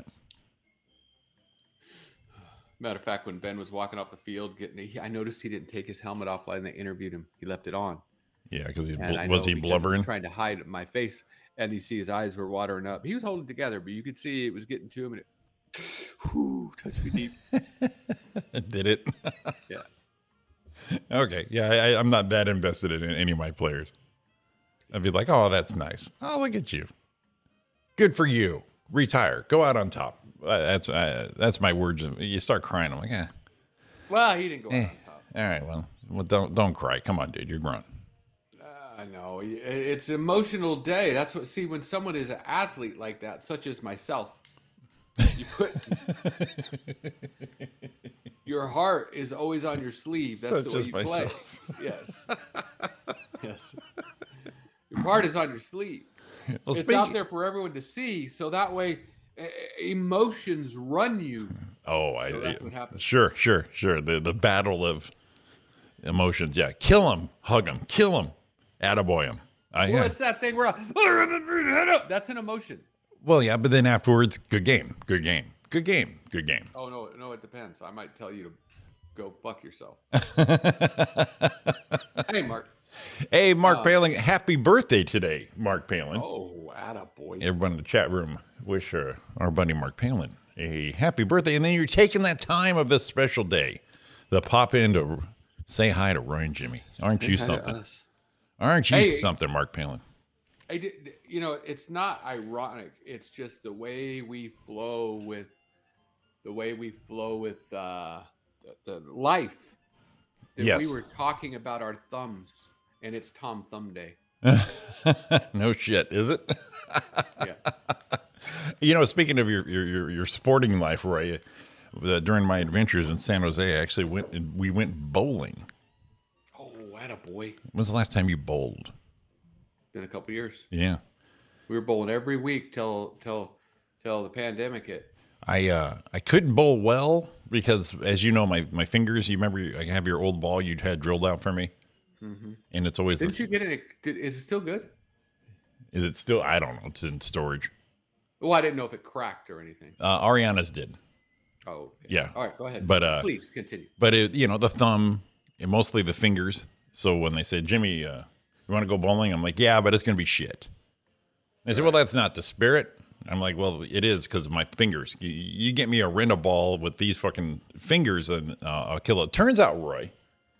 Matter of fact, when Ben was walking off the field, I noticed he didn't take his helmet off while they interviewed him. He left it on. Yeah, because was he blubbering? He was trying to hide my face, and you see his eyes were watering up. He was holding it together, but you could see it was getting to him, and it touched me deep. Did it? Yeah. Okay. Yeah, I'm not that invested in any of my players. I'd be like, oh, that's nice. Oh, look at you. Good for you. Retire. Go out on top. That's my words. You start crying. I'm like, eh. Well, he didn't go out on top. All right. Well, don't cry. Come on, dude. You're grown. I know. It's an emotional day. That's what. See, when someone is an athlete like that, such as myself, you put your heart is always on your sleeve. That's the way you play. Yes. Yes. Your heart is on your sleeve. Well, it's out there for everyone to see, so that way emotions run you. Oh, so that's what happens. Sure. The battle of emotions. Yeah, kill him, hug him, kill him, attaboy him. Well, it's that thing where that's an emotion. Well, yeah, but then afterwards, good game. Oh no, it depends. I might tell you to go fuck yourself. Hey, Mark. Hey, Mark Palin. Happy birthday today, Mark Palin. Oh, attaboy. Everyone in the chat room wish our buddy Mark Palin a happy birthday. And then you're taking that time of this special day to pop in to say hi to Roy and Jimmy. Aren't you something? Aren't you something, Mark Palin? It's not ironic. It's just the way we flow with the life. Yes. We were talking about our thumbs. And it's Tom Thumb Day. No shit, is it? Yeah. Speaking of your sporting life, Roy, during my adventures in San Jose, I actually we went bowling. Oh, attaboy. When was the last time you bowled? Been a couple years. Yeah. We were bowling every week till the pandemic hit. I couldn't bowl well because, as you know, my fingers. You remember I have your old ball you'd had drilled out for me. Mm-hmm. And it's always. Didn't you get it? Is it still good? Is it still? I don't know. It's in storage. Well, I didn't know if it cracked or anything. Ariana's did. Oh, okay. Yeah. All right, go ahead. But please continue. But the thumb and mostly the fingers. So when they said, Jimmy, you want to go bowling? I'm like, yeah, but it's going to be shit. They said, well, that's not the spirit. I'm like, well, it is because of my fingers. You get me a rent a ball with these fucking fingers and I'll kill it. Turns out, Roy.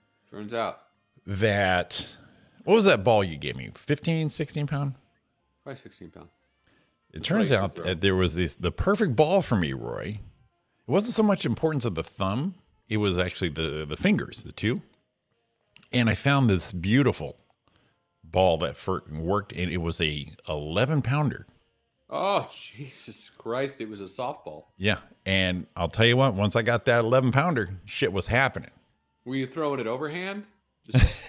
That, what was that ball you gave me? 15, 16 pound? Probably 16 pound. It turns out that there was the perfect ball for me, Roy. It wasn't so much importance of the thumb. It was actually the fingers, the two. And I found this beautiful ball that worked, and it was a 11 pounder. Oh, Jesus Christ. It was a softball. Yeah. And I'll tell you what, once I got that 11 pounder, shit was happening. Were you throwing it overhand? Just...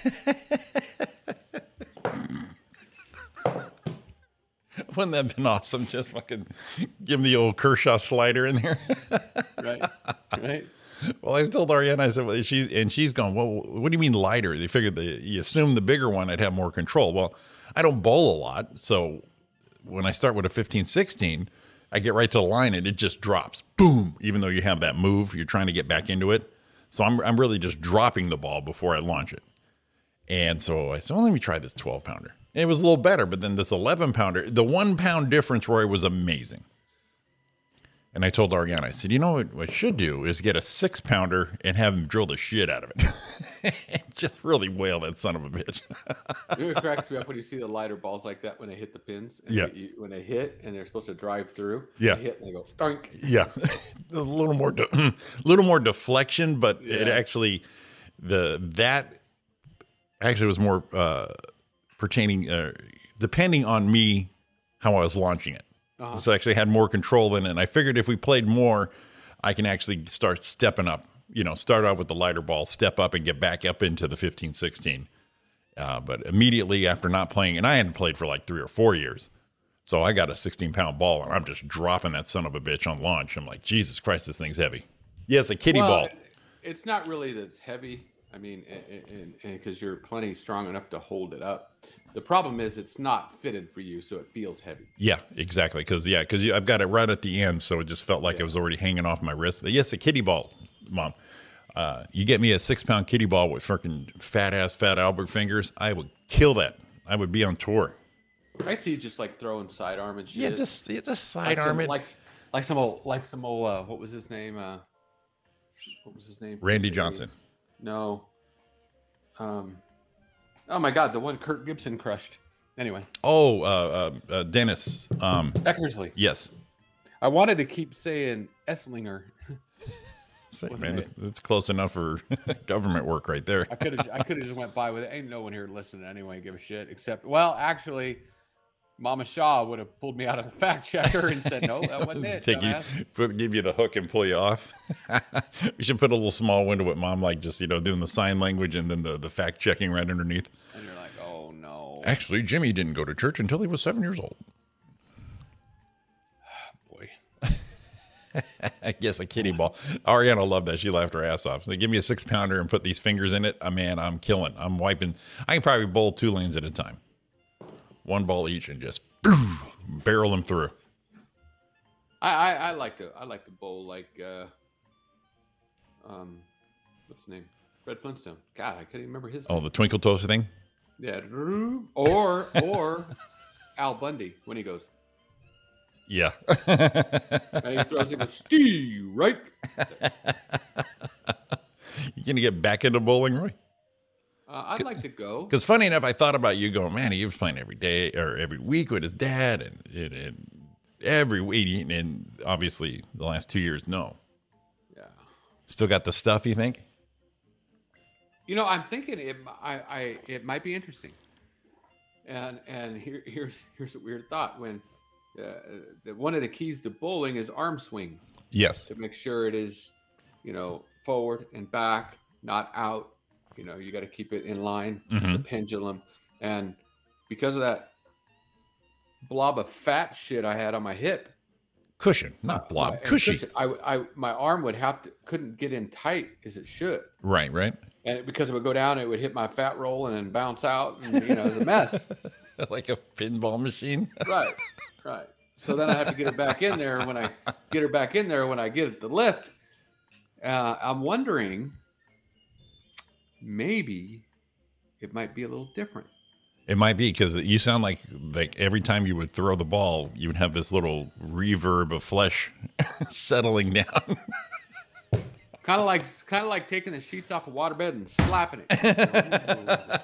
Wouldn't that have been awesome? Just fucking give him the old Kershaw slider in there. Right. Well, I told Ariana, I said, well, she's going, well, what do you mean lighter? They figured you assume the bigger one, I'd have more control. Well, I don't bowl a lot. So when I start with a 15, 16, I get right to the line and it just drops. Boom. Even though you have that move, you're trying to get back into it. So I'm really just dropping the ball before I launch it. And so I said, well, let me try this 12 pounder. And it was a little better, but then this 11 pounder, the 1 pound difference, Roy, was amazing. And I told Ariana, I said, you know what I should do is get a 6 pounder and have him drill the shit out of it. Just really wail that son of a bitch. It cracks me up when you see the lighter balls like that when they hit the pins. And Yeah. When they hit and they're supposed to drive through. Yeah. They hit and they go, stunk. Yeah. A little more deflection, but it actually, that actually was more pertaining, depending on me, how I was launching it. So I actually had more control than it. And I figured if we played more, I can actually start stepping up, start off with the lighter ball, step up and get back up into the 15, 16. But immediately after not playing, and I hadn't played for like 3 or 4 years. So I got a 16-pound ball and I'm just dropping that son of a bitch on launch. I'm like, Jesus Christ, this thing's heavy. Yes, a kiddie ball. It's not really that it's heavy. I mean, because you're plenty strong enough to hold it up. The problem is it's not fitted for you, so it feels heavy. Yeah, exactly. Because I've got it right at the end, so it just felt like it was already hanging off my wrist. But yes, a kiddie ball, Mom. You get me a 6-pound kiddie ball with freaking fat Albert fingers, I would kill that. I would be on tour. I'd see you just like throwing sidearm and shit. Yeah, just sidearm it. Like some old what was his name? What was his name? Randy Johnson. No. Oh my God, the one Kirk Gibson crushed. Anyway. Oh, Dennis. Eckersley. Yes. I wanted to keep saying Esslinger. Say, man, it's close enough for government work right there. I could have just went by with it. Ain't no one here listening anyway. Give a shit. Except, well, actually, Mama Shaw would have pulled me out of the fact checker and said, no, that wasn't it. Give you the hook and pull you off. We should put a little small window with Mom, like just, doing the sign language and then the fact checking right underneath. And you're like, oh no. Actually, Jimmy didn't go to church until he was 7 years old. Boy. I guess a kiddie ball. Ariana loved that. She laughed her ass off. So give me a 6-pounder and put these fingers in it. Man, I'm killing. I'm wiping. I can probably bowl 2 lanes at a time. 1 ball each and just barrel them through. I like to bowl like what's his name? Fred Flintstone. God, I couldn't even remember his name. Oh, the Twinkle Toes thing? Yeah. Or Al Bundy when he goes. Yeah. And he throws it, Steve, right? You gonna get back into bowling, Roy? I'd like to go. Because funny enough, I thought about you going, man, he was playing every day or every week with his dad and every week. And obviously the last 2 years, no. Yeah. Still got the stuff, you think? I'm thinking it might be interesting. And here's a weird thought. When one of the keys to bowling is arm swing. Yes. To make sure it is, forward and back, not out. You got to keep it in line, the pendulum. And because of that blob of fat shit I had on my hip. Cushion, not blob, cushion. My arm couldn't get in tight as it should. Right. And because it would go down, it would hit my fat roll and then bounce out. And, it was a mess. Like a pinball machine. Right. So then I have to get it back in there. When I get her back in there, when I get the lift, I'm wondering, maybe it might be a little different. It might be because you sound like every time you would throw the ball, you would have this little reverb of flesh settling down. Kind of like taking the sheets off a waterbed and slapping it.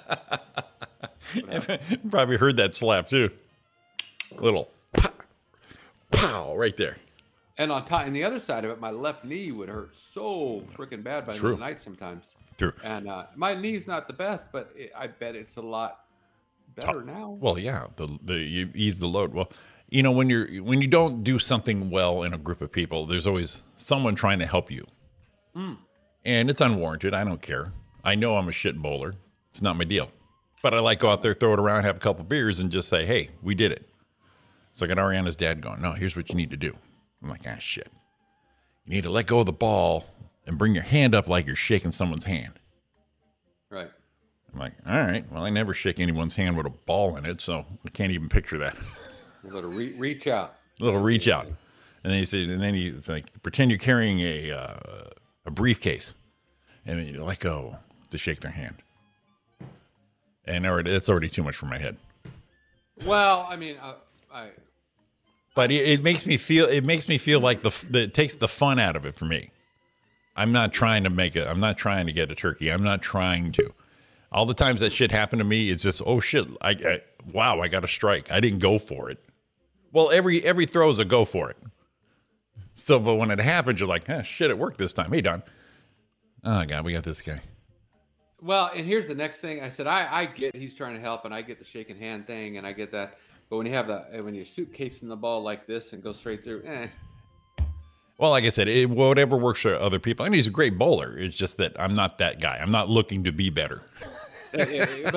Probably heard that slap too. Little pow, pow right there. And and the other side of it, my left knee would hurt so freaking bad by the end of the night sometimes. True. And my knee's not the best, but I bet it's a lot better now. Well, yeah, you ease the load. Well, you know, when you don't do something well in a group of people, there's always someone trying to help you. And it's unwarranted. I don't care. I know I'm a shit bowler. It's not my deal. But I like go out there, throw it around, have a couple beers, and just say, hey, we did it. So I got Ariana's dad going, no, here's what you need to do. I'm like, shit. You need to let go of the ball and bring your hand up like you're shaking someone's hand. Right. I'm like, all right. Well, I never shake anyone's hand with a ball in it, so I can't even picture that. A little reach out. A little reach out. And then he said, it's like, pretend you're carrying a briefcase, and then you let go to shake their hand. And it's already too much for my head. Well, I mean, but it makes me feel. It makes me feel like it takes the fun out of it for me. I'm not trying to make it. I'm not trying to get a turkey. I'm not trying to. All the times that shit happened to me, it's just, oh shit! Wow, I got a strike. I didn't go for it. Well, every throw is a go for it. So, but when it happens, you're like, shit, it worked this time. Hey, Don. Oh God, we got this guy. Well, and here's the next thing. I said, I get he's trying to help, and I get the shaking hand thing, and I get that. But when you have when you're suitcasing the ball like this and go straight through, Well, like I said, whatever works for other people. I mean, he's a great bowler. It's just that I'm not that guy. I'm not looking to be better. But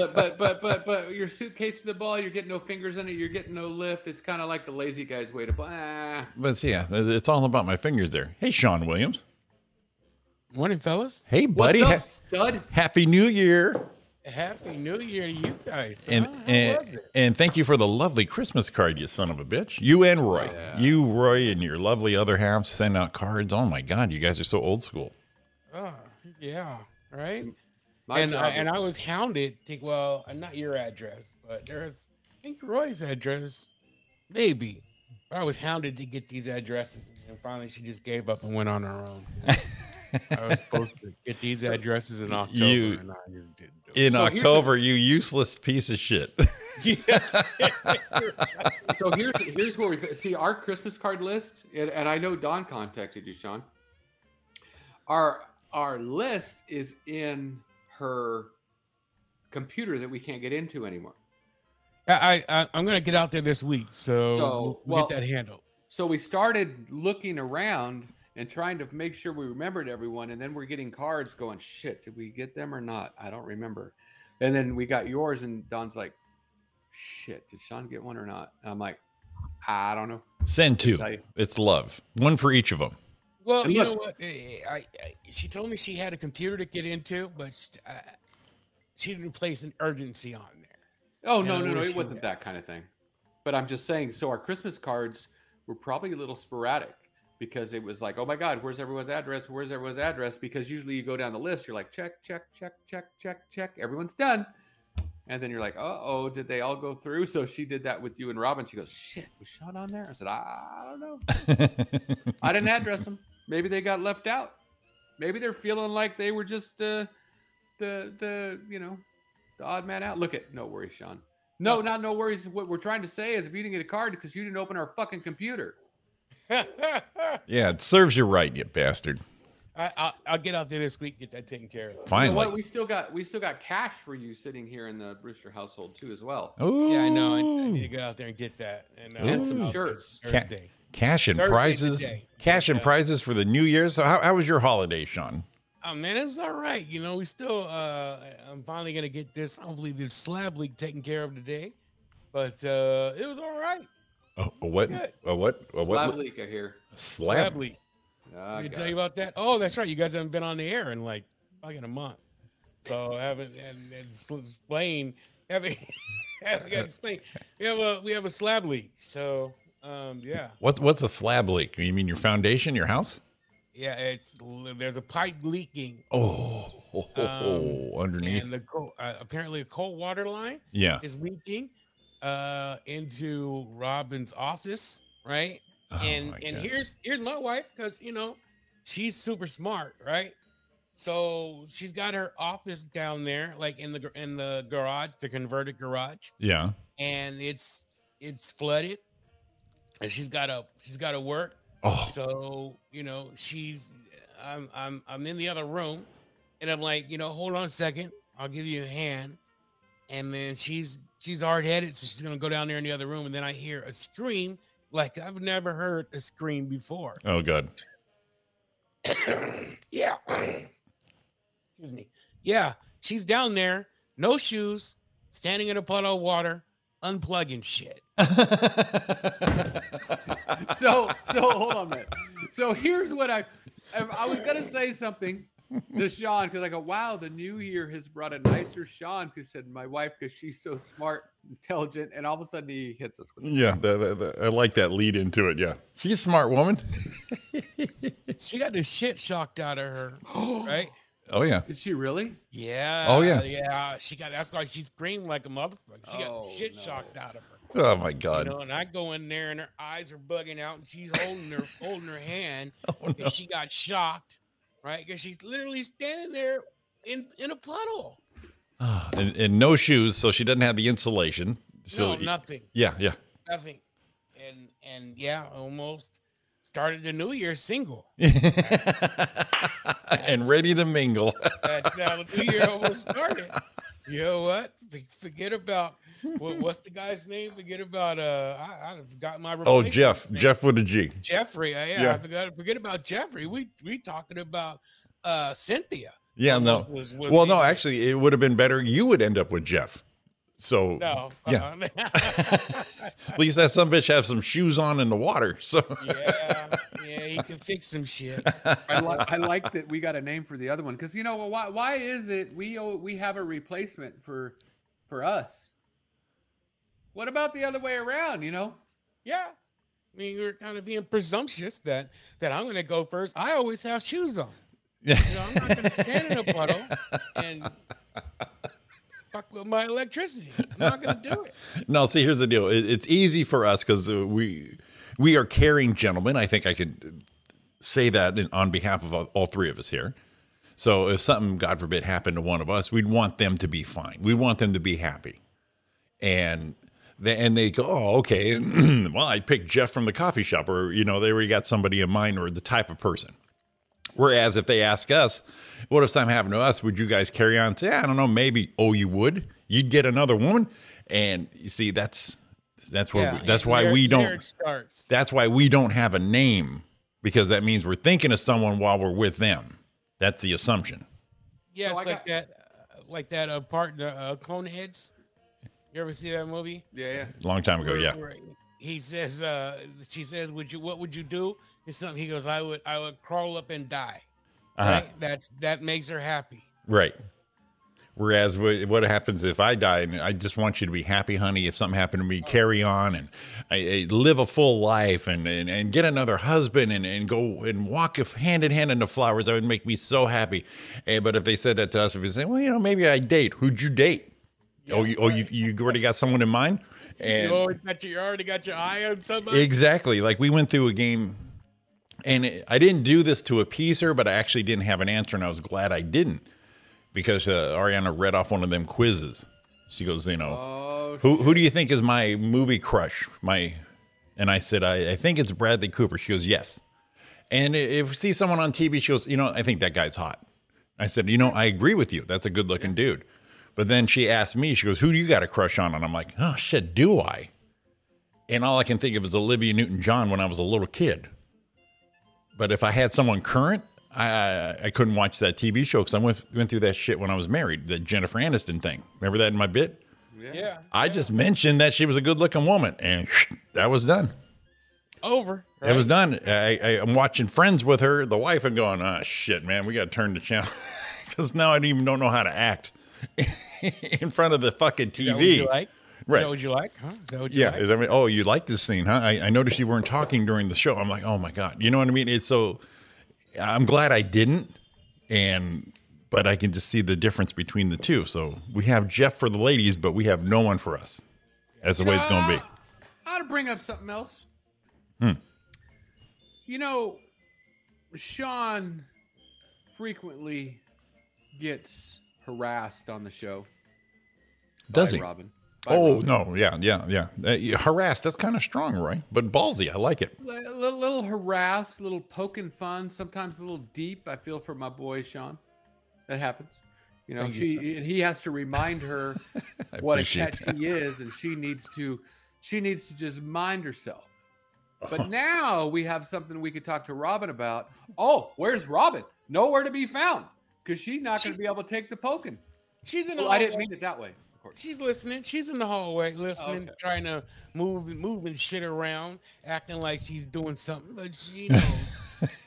you're suitcasing the ball. You're getting no fingers in it. You're getting no lift. It's kind of like the lazy guy's way to play. But yeah, it's all about my fingers there. Hey, Sean Williams. Morning, fellas. Hey, buddy. What's up, stud? Happy New Year. Happy New Year to you guys. And How was it? and thank you for the lovely Christmas card, you son of a bitch. You and Roy. Yeah. You, Roy, and your lovely other half send out cards. Oh my God, you guys are so old school. Oh, yeah, right? My job And is- I was hounded. Well, not your address, but there's, I think, Roy's address. Maybe. But I was hounded to get these addresses. And finally, she just gave up and went on her own. I was supposed to get these addresses in October, and I just didn't do it. In October, you useless piece of shit. So here's where we see our Christmas card list, and I know Don contacted you, Sean. Our list is in her computer that we can't get into anymore. I'm going to get out there this week, so we'll get that handled. So we started looking around and trying to make sure we remembered everyone, and then we're getting cards going, shit, did we get them or not? I don't remember. And then we got yours, and Don's like, shit, did Sean get one or not? And I'm like, I don't know. Send two. It's love. One for each of them. Well, And you look- know what? She told me she had a computer to get into, but she didn't place an urgency on there. Oh, Yeah, no, we it should- wasn't that kind of thing. But I'm just saying, so our Christmas cards were probably a little sporadic because it was like, oh my God, where's everyone's address? Where's everyone's address? Because usually you go down the list, you're like, check, everyone's done. And then you're like, uh-oh, did they all go through? So she did that with you and Robin. She goes, shit, was Sean on there? I said, I don't know. I didn't address them. Maybe they got left out. Maybe they're feeling like they were just the odd man out. Look at, no worries, Sean. No, not no worries. What we're trying to say is if you didn't get a card because you didn't open our fucking computer. Yeah, it serves you right, you bastard. I'll get out there this week, get that taken care of. You know Finally. what? We still got cash for you sitting here in the Brewster household too, as well, Ooh. Yeah, I know. I need to go out there and get that. and some I'll- shirts. Thursday. Cash and Thursday prizes. today. Cash and Yeah. prizes for the New Year. So how was your holiday, Sean? Oh man, it's all right. You know, we still. I'm finally gonna get this. Hopefully, the slab leak taken care of today. But it was all right. A what? Good. A what? A what? Slab leak, I hear. Slab. leak. Ah, I can got tell it. you about that. Oh, that's right. You guys haven't been on the air in like fucking a month, so I haven't and explain. Haven't got to explain. We have a slab leak. So yeah, What's a slab leak? You mean your foundation, your house? yeah. There's a pipe leaking. Oh. Underneath. And apparently a cold water line Yeah. is leaking into Robin's office, right? Oh, and my and God. here's my wife, because she's super smart, right? So she's got her office down there, like in the garage, the converted garage, Yeah. and it's flooded, and she's got to work. Oh. So I'm in the other room, and I'm like, hold on a second, I'll give you a hand. And then she's hard headed, so she's gonna go down there in the other room, and then I hear a scream like I've never heard a scream before. Oh, God. Yeah. Excuse me. Yeah, she's down there, no shoes, standing in a puddle of water, unplugging shit. So hold on a minute. So here's what I was gonna say something to Sean, because I go, wow, the new year has brought a nicer Sean, because said my wife, because she's so smart, intelligent, and all of a sudden he hits us with it. Yeah, I like that lead into it. Yeah, she's a smart woman. She got the shit shocked out of her, right? Oh, yeah. Did she really? Yeah. Oh, yeah. Yeah. That's why she screamed like a motherfucker. She got Oh, shit no. shocked out of her. Oh, my God. And I go in there and her eyes are bugging out, and she's holding her hand, Oh, no. and she got shocked, right? Because she's literally standing there in a puddle. And no shoes, so she doesn't have the insulation. So No, nothing. Yeah, yeah. Nothing. And yeah, almost started the new year single. And ready to mingle. That's how the new year almost started. You know what? Forget about what's the guy's name? Forget about I forgot my Oh, replacement Jeff. name. Jeff with a G. Jeffrey. Yeah. I forget about Jeffrey. We talking about Cynthia. Yeah, no. Was Well, no, even- actually, it would have been better. You would end up with Jeff. So, No. yeah. At least that some bitch have some shoes on in the water. So, yeah, he can fix some shit. I like that we got a name for the other one, because why is it we have a replacement for us? What about the other way around? Yeah. I mean, you're kind of being presumptuous that I'm going to go first. I always have shoes on. I'm not going to stand in a puddle and fuck with my electricity. I'm not going to do it. no, see, here's the deal. It's easy for us because we are caring gentlemen. I think I could say that on behalf of all three of us here. So if something, God forbid, happened to one of us, we'd want them to be fine. We want them to be happy. And they go, oh, okay. Well, I picked Jeff from the coffee shop, or, they already got somebody in mind, or the type of person. Whereas if they ask us, what if something happened to us? Would you guys carry on and say, I don't know, maybe. Oh, you would? You'd get another woman? And you see, that's why we don't have a name, because that means we're thinking of someone while we're with them. That's the assumption. Yeah, So it's like that partner, Coneheads. You ever see that movie? Yeah. A long time ago, yeah. Where he says, she says, what would you do? It's something, he goes, I would crawl up and die. Uh-huh. Right? That makes her happy. Right. Whereas what happens if I die, and I just want you to be happy, honey. If something happened to me, carry on and I live a full life and get another husband and go and walk hand in hand in the flowers. That would make me so happy. But if they said that to us, we'd be saying, well, maybe I date. Who'd you date? Yeah, you already got someone in mind? And You already got your eye on somebody? exactly. Like we went through a game, and I didn't do this to appease her, but I actually didn't have an answer, and I was glad I didn't. Because Ariana read off one of them quizzes. She goes, who do you think is my movie crush? And I said, I think it's Bradley Cooper. She goes, yes. And if we see someone on TV, she goes, I think that guy's hot. I said, I agree with you. That's a good looking dude. But then she asked me, she goes, who do you got a crush on? And I'm like, oh shit, do I? And all I can think of is Olivia Newton-John when I was a little kid. But if I had someone current, I couldn't watch that TV show because I went through that shit when I was married, the Jennifer Aniston thing. Remember that in my bit? Yeah. I just mentioned that she was a good-looking woman, and that was done. Over. It was done. I'm watching Friends with her, the wife, and going, oh, shit, man, we got to turn the channel because now I don't know how to act in front of the fucking TV. Is that what you like? Right. Is that what you like? Huh? Is that what you like? Oh, you like this scene, huh? I noticed you weren't talking during the show. I'm like, oh, my God. You know what I mean? It's so... I'm glad I didn't, and But I can just see the difference between the two. So we have Jeff for the ladies, but we have no one for us. That's the way it's going to be. I ought to bring up something else. You know, Sean frequently gets harassed on the show. Does he? Robin. Oh, no. Yeah. Harassed, that's kind of strong, right? But ballsy. I like it. A little harassed, a little poking fun, sometimes a little deep. I feel for my boy, Sean. That happens. You know, he has to remind her what a catch he is, and she needs to just mind herself. But now we have something we could talk to Robin about. Oh, where's Robin? Nowhere to be found because she's not going to be able to take the poking. She's in the I didn't mean it that way. Of course. She's listening. She's in the hallway listening, trying to moving shit around, acting like she's doing something, but she knows.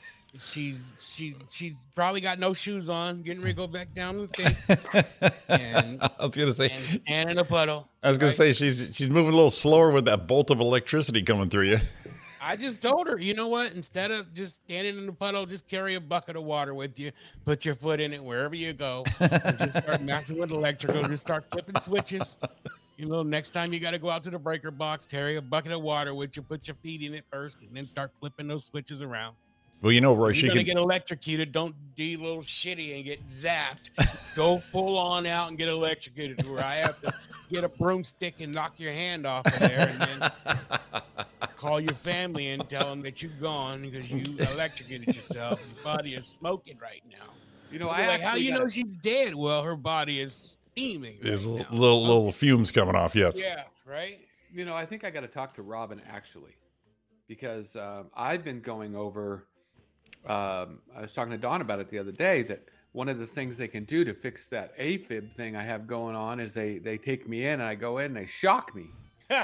She's probably got no shoes on, getting ready to go back down the thing. And, I was gonna say, and stand in a puddle. I was gonna say she's moving a little slower with that bolt of electricity coming through you. I just told her, you know what? Instead of just standing in the puddle, just carry a bucket of water with you. Put your foot in it wherever you go. And just start messing with electrical. Just start flipping switches. You know, next time you got to go out to the breaker box, carry a bucket of water with you. Put your feet in it first, and then start flipping those switches around. Well, you know, Roy, you're gonna get electrocuted. Don't be a little shitty and get zapped. Go full on out and get electrocuted. Where I have to get a broomstick and knock your hand off of there, and then call your family and tell them that you're gone because you electrocuted yourself. Your body is smoking right now. You know, how you know she's dead? Well, her body is steaming. There's little fumes coming off. Yes. Yeah. Right. You know, I think I got to talk to Robin actually, because I've been going over. I was talking to Donna about it the other day that one of the things they can do to fix that AFib thing I have going on is they take me in and I go in and they shock me. And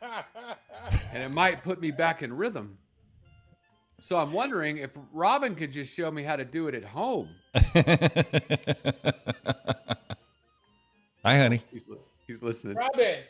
it might put me back in rhythm. So I'm wondering if Robin could just show me how to do it at home. Hi, honey. He's listening. Robin.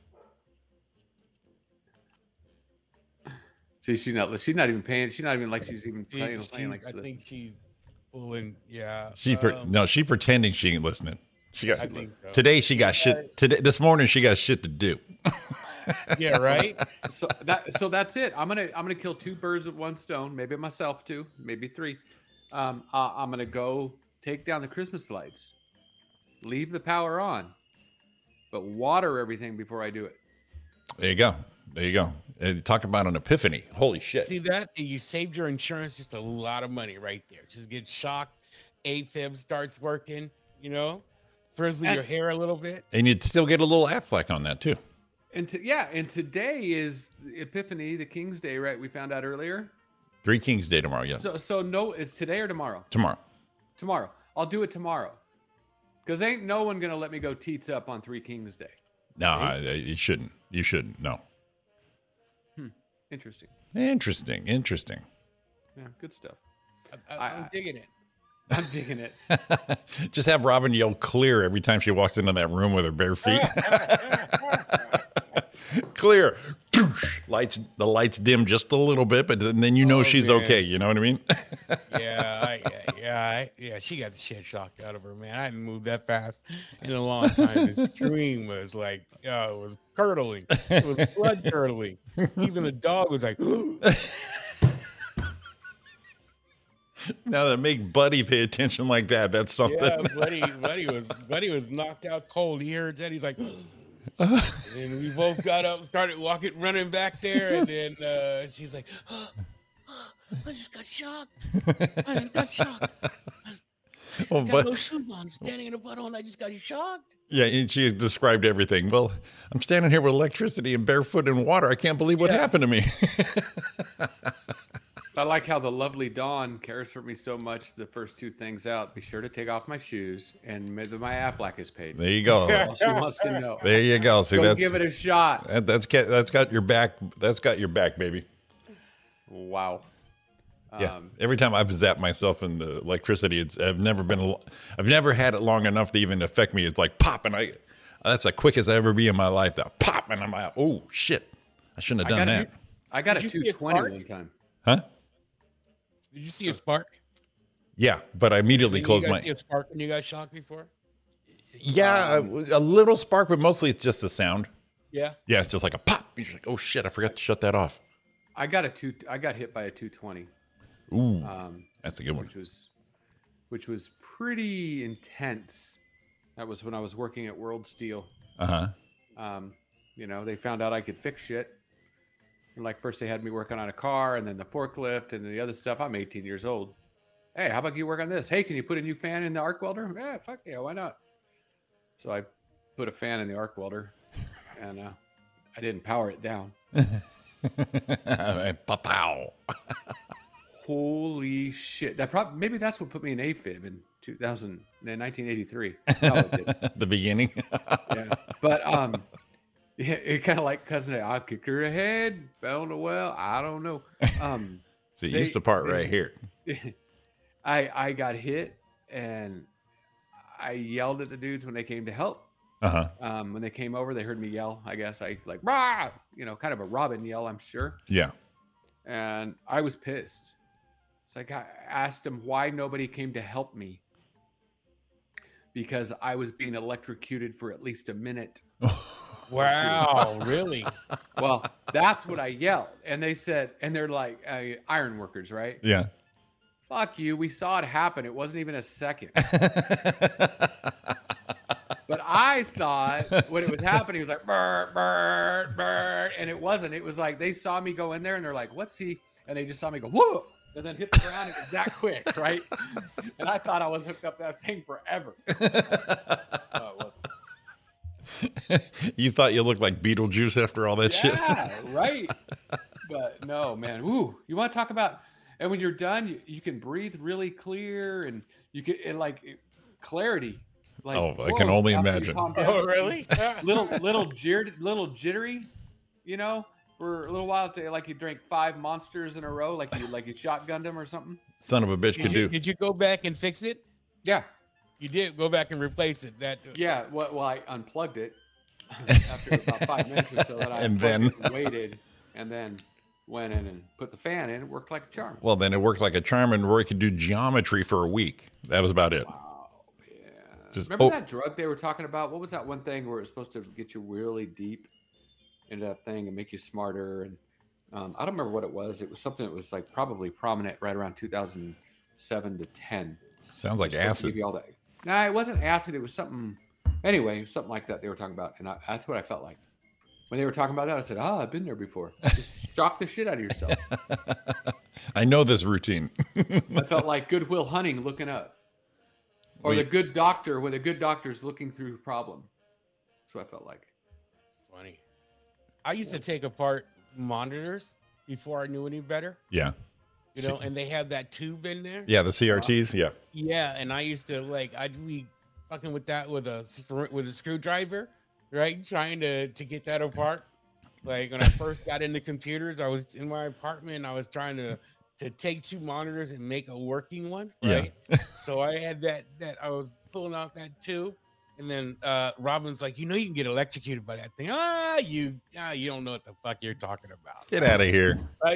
See, she's not even paying. She's not even like she's even playing like I think she's fooling. Yeah. She's pretending she ain't listening. She got so. Today. She got shit. This morning she got shit to do. Yeah. Right. So that's it. I'm gonna kill two birds with one stone. Maybe myself too. Maybe three. I'm gonna go take down the Christmas lights, leave the power on, but water everything before I do it. There you go. And talk about an epiphany. Holy shit. See that? And you saved your insurance just a lot of money right there. Just get shocked. AFib starts working, you know, frizzle your hair a little bit. And you'd still get a little Affleck on that too. And today is Epiphany, the King's Day, right? We found out earlier. 3 Kings Day tomorrow, yes. So no, it's today or tomorrow? Tomorrow. I'll do it tomorrow. Because ain't no one going to let me go teats up on 3 Kings Day. No, you shouldn't. You shouldn't. No. Interesting. Yeah, good stuff. I'm digging it. I'm digging it. Just have Robin yell clear every time she walks into that room with her bare feet. Clear. The lights dim just a little bit, but then you know she's man. Okay. You know what I mean? Yeah. She got the shit shocked out of her, man. I hadn't moved that fast in a long time. The scream was like, it was curdling. It was blood curdling. Even the dog was like, now that make Buddy pay attention like that, that's something. Yeah, Buddy was knocked out cold. He heard that. He's like, and we both got up, started running back there, and then she's like, I just got shocked. Well, got no shoes on. I'm standing in a puddle, and I just got shocked. Yeah, and she described everything. Well, I'm standing here with electricity and barefoot in water. I can't believe what happened to me. I like how the lovely Dawn cares for me so much. The first 2 things out, be sure to take off my shoes, and my Affleck is paid. There you go. All she wants to know. There you go. See, go give it a shot. That's got your back. That's got your back, baby. Wow. Yeah. Every time I've zapped myself in the electricity, I've never had it long enough to even affect me. It's like pop, and that's the quickest I ever be in my life. That pop, and I'm like, oh shit, I shouldn't have done that. I got a 220 one time. Huh? Did you see a spark? Yeah, but I immediately Did closed you my. guys see a spark when you got shocked before? Yeah, a little spark, but mostly it's just the sound. Yeah. Yeah, it's just like a pop. You're like, oh shit, I forgot to shut that off. I got hit by a 220. Ooh, that's a good one. Which was pretty intense. That was when I was working at World Steel. They found out I could fix shit. And like first they had me working on a car, and then the forklift, and the other stuff. I'm 18 years old. Hey, how about you work on this? Hey, can you put a new fan in the arc welder? Yeah, fuck yeah, why not? So I put a fan in the arc welder, and I didn't power it down. Pow. Holy shit! Maybe that's what put me in AFib in 1983. No, it didn't. The beginning. Yeah, but yeah, it kind of like cousin. I'll kick her ahead. Fell in a well. I don't know. So you used the part right here. I got hit, and I yelled at the dudes when they came to help. When they came over, they heard me yell. I guess I like rah, kind of a Robin yell, I'm sure. Yeah. And I was pissed. So I asked them why nobody came to help me, because I was being electrocuted for at least a minute. Wow, really? Well, that's what I yelled. And they said, and they're like iron workers, right? Yeah. Fuck you. We saw it happen. It wasn't even a second. But I thought when it was happening, it was like, burr, burr, burr. And it wasn't. It was like they saw me go in there and they're like, what's he? And they just saw me go, whoa. And then hit the ground. It was that quick, right? And I thought I was hooked up to that thing forever. No, it wasn't. You thought you looked like Beetlejuice after all that shit? Yeah, right. But no, man. Woo. You want to talk about, and when you're done, you can breathe really clear, and you can, and like clarity. Like, I can only imagine. Oh, really? little jittery, for a little while. Like you drank 5 monsters in a row, like you shotgunned them or something. Son of a bitch could do. Did you go back and fix it? Yeah. You did go back and replace it. Yeah. Well, I unplugged it after about 5 minutes or so. That I waited, and then went in and put the fan in. It worked like a charm. Well, then it worked like a charm, and Roy could do geometry for a week. That was about it. Wow. Remember that drug they were talking about? What was that one thing where it was supposed to get you really deep into that thing and make you smarter? And I don't remember what it was. It was something that was like probably prominent right around 2007 to 10. Sounds like acid. Give you all that. Nah, it wasn't acid. It was something. Anyway, something like that they were talking about, and that's what I felt like when they were talking about that. I said, I've been there before. Just shock the shit out of yourself. I know this routine. I felt like Goodwill Hunting looking up. Or the good doctor when the good doctor's looking through a problem. That's what I felt like. It's funny. I used to take apart monitors before I knew any better. Yeah. And they have that tube in there. Yeah, the CRTs. Yeah. Yeah, and I used to I'd be fucking with that with a screwdriver, right? Trying to get that apart. Like when I first got into computers, I was in my apartment and I was trying to take 2 monitors and make a working one, right? Yeah. So I had that I was pulling out that tube, and then Robin's like, you can get electrocuted by that thing. You don't know what the fuck you're talking about. Get out of here.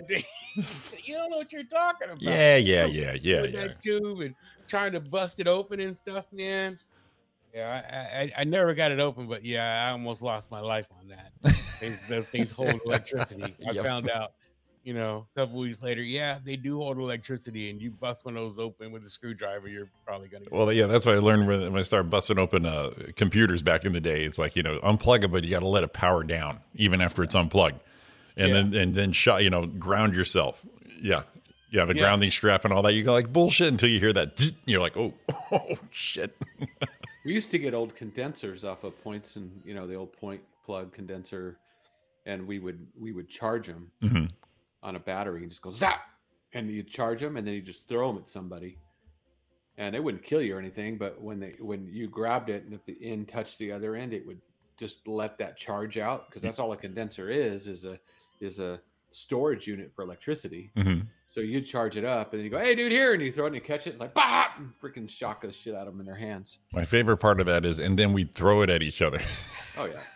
You don't know what you're talking about. Yeah. With that tube and trying to bust it open and stuff, man. Yeah, I never got it open, but yeah, I almost lost my life on that. Those things hold electricity. I found out. A couple weeks later, yeah, they do hold electricity, and you bust one of those open with a screwdriver, you're probably going to. Well, yeah, that's what I learned when I started busting open computers back in the day. It's like, unplug it, but you got to let it power down even after it's unplugged, and then ground yourself. Yeah, the grounding strap and all that. You go like bullshit until you hear that. Zzz, you're like, oh shit. We used to get old condensers off of points, and the old point plug condenser, and we would charge them. Mm-hmm. On a battery and just go zap, and you charge them and then you just throw them at somebody, and they wouldn't kill you or anything. But when you grabbed it and if the end touched the other end, it would just let that charge out, because that's all a condenser is a storage unit for electricity. Mm-hmm. So you charge it up and then you go, hey dude, here, and you throw it and you catch it. It's like bah, and freaking shock the shit out of them in their hands. My favorite part of that is, and then we throw it at each other. Oh yeah.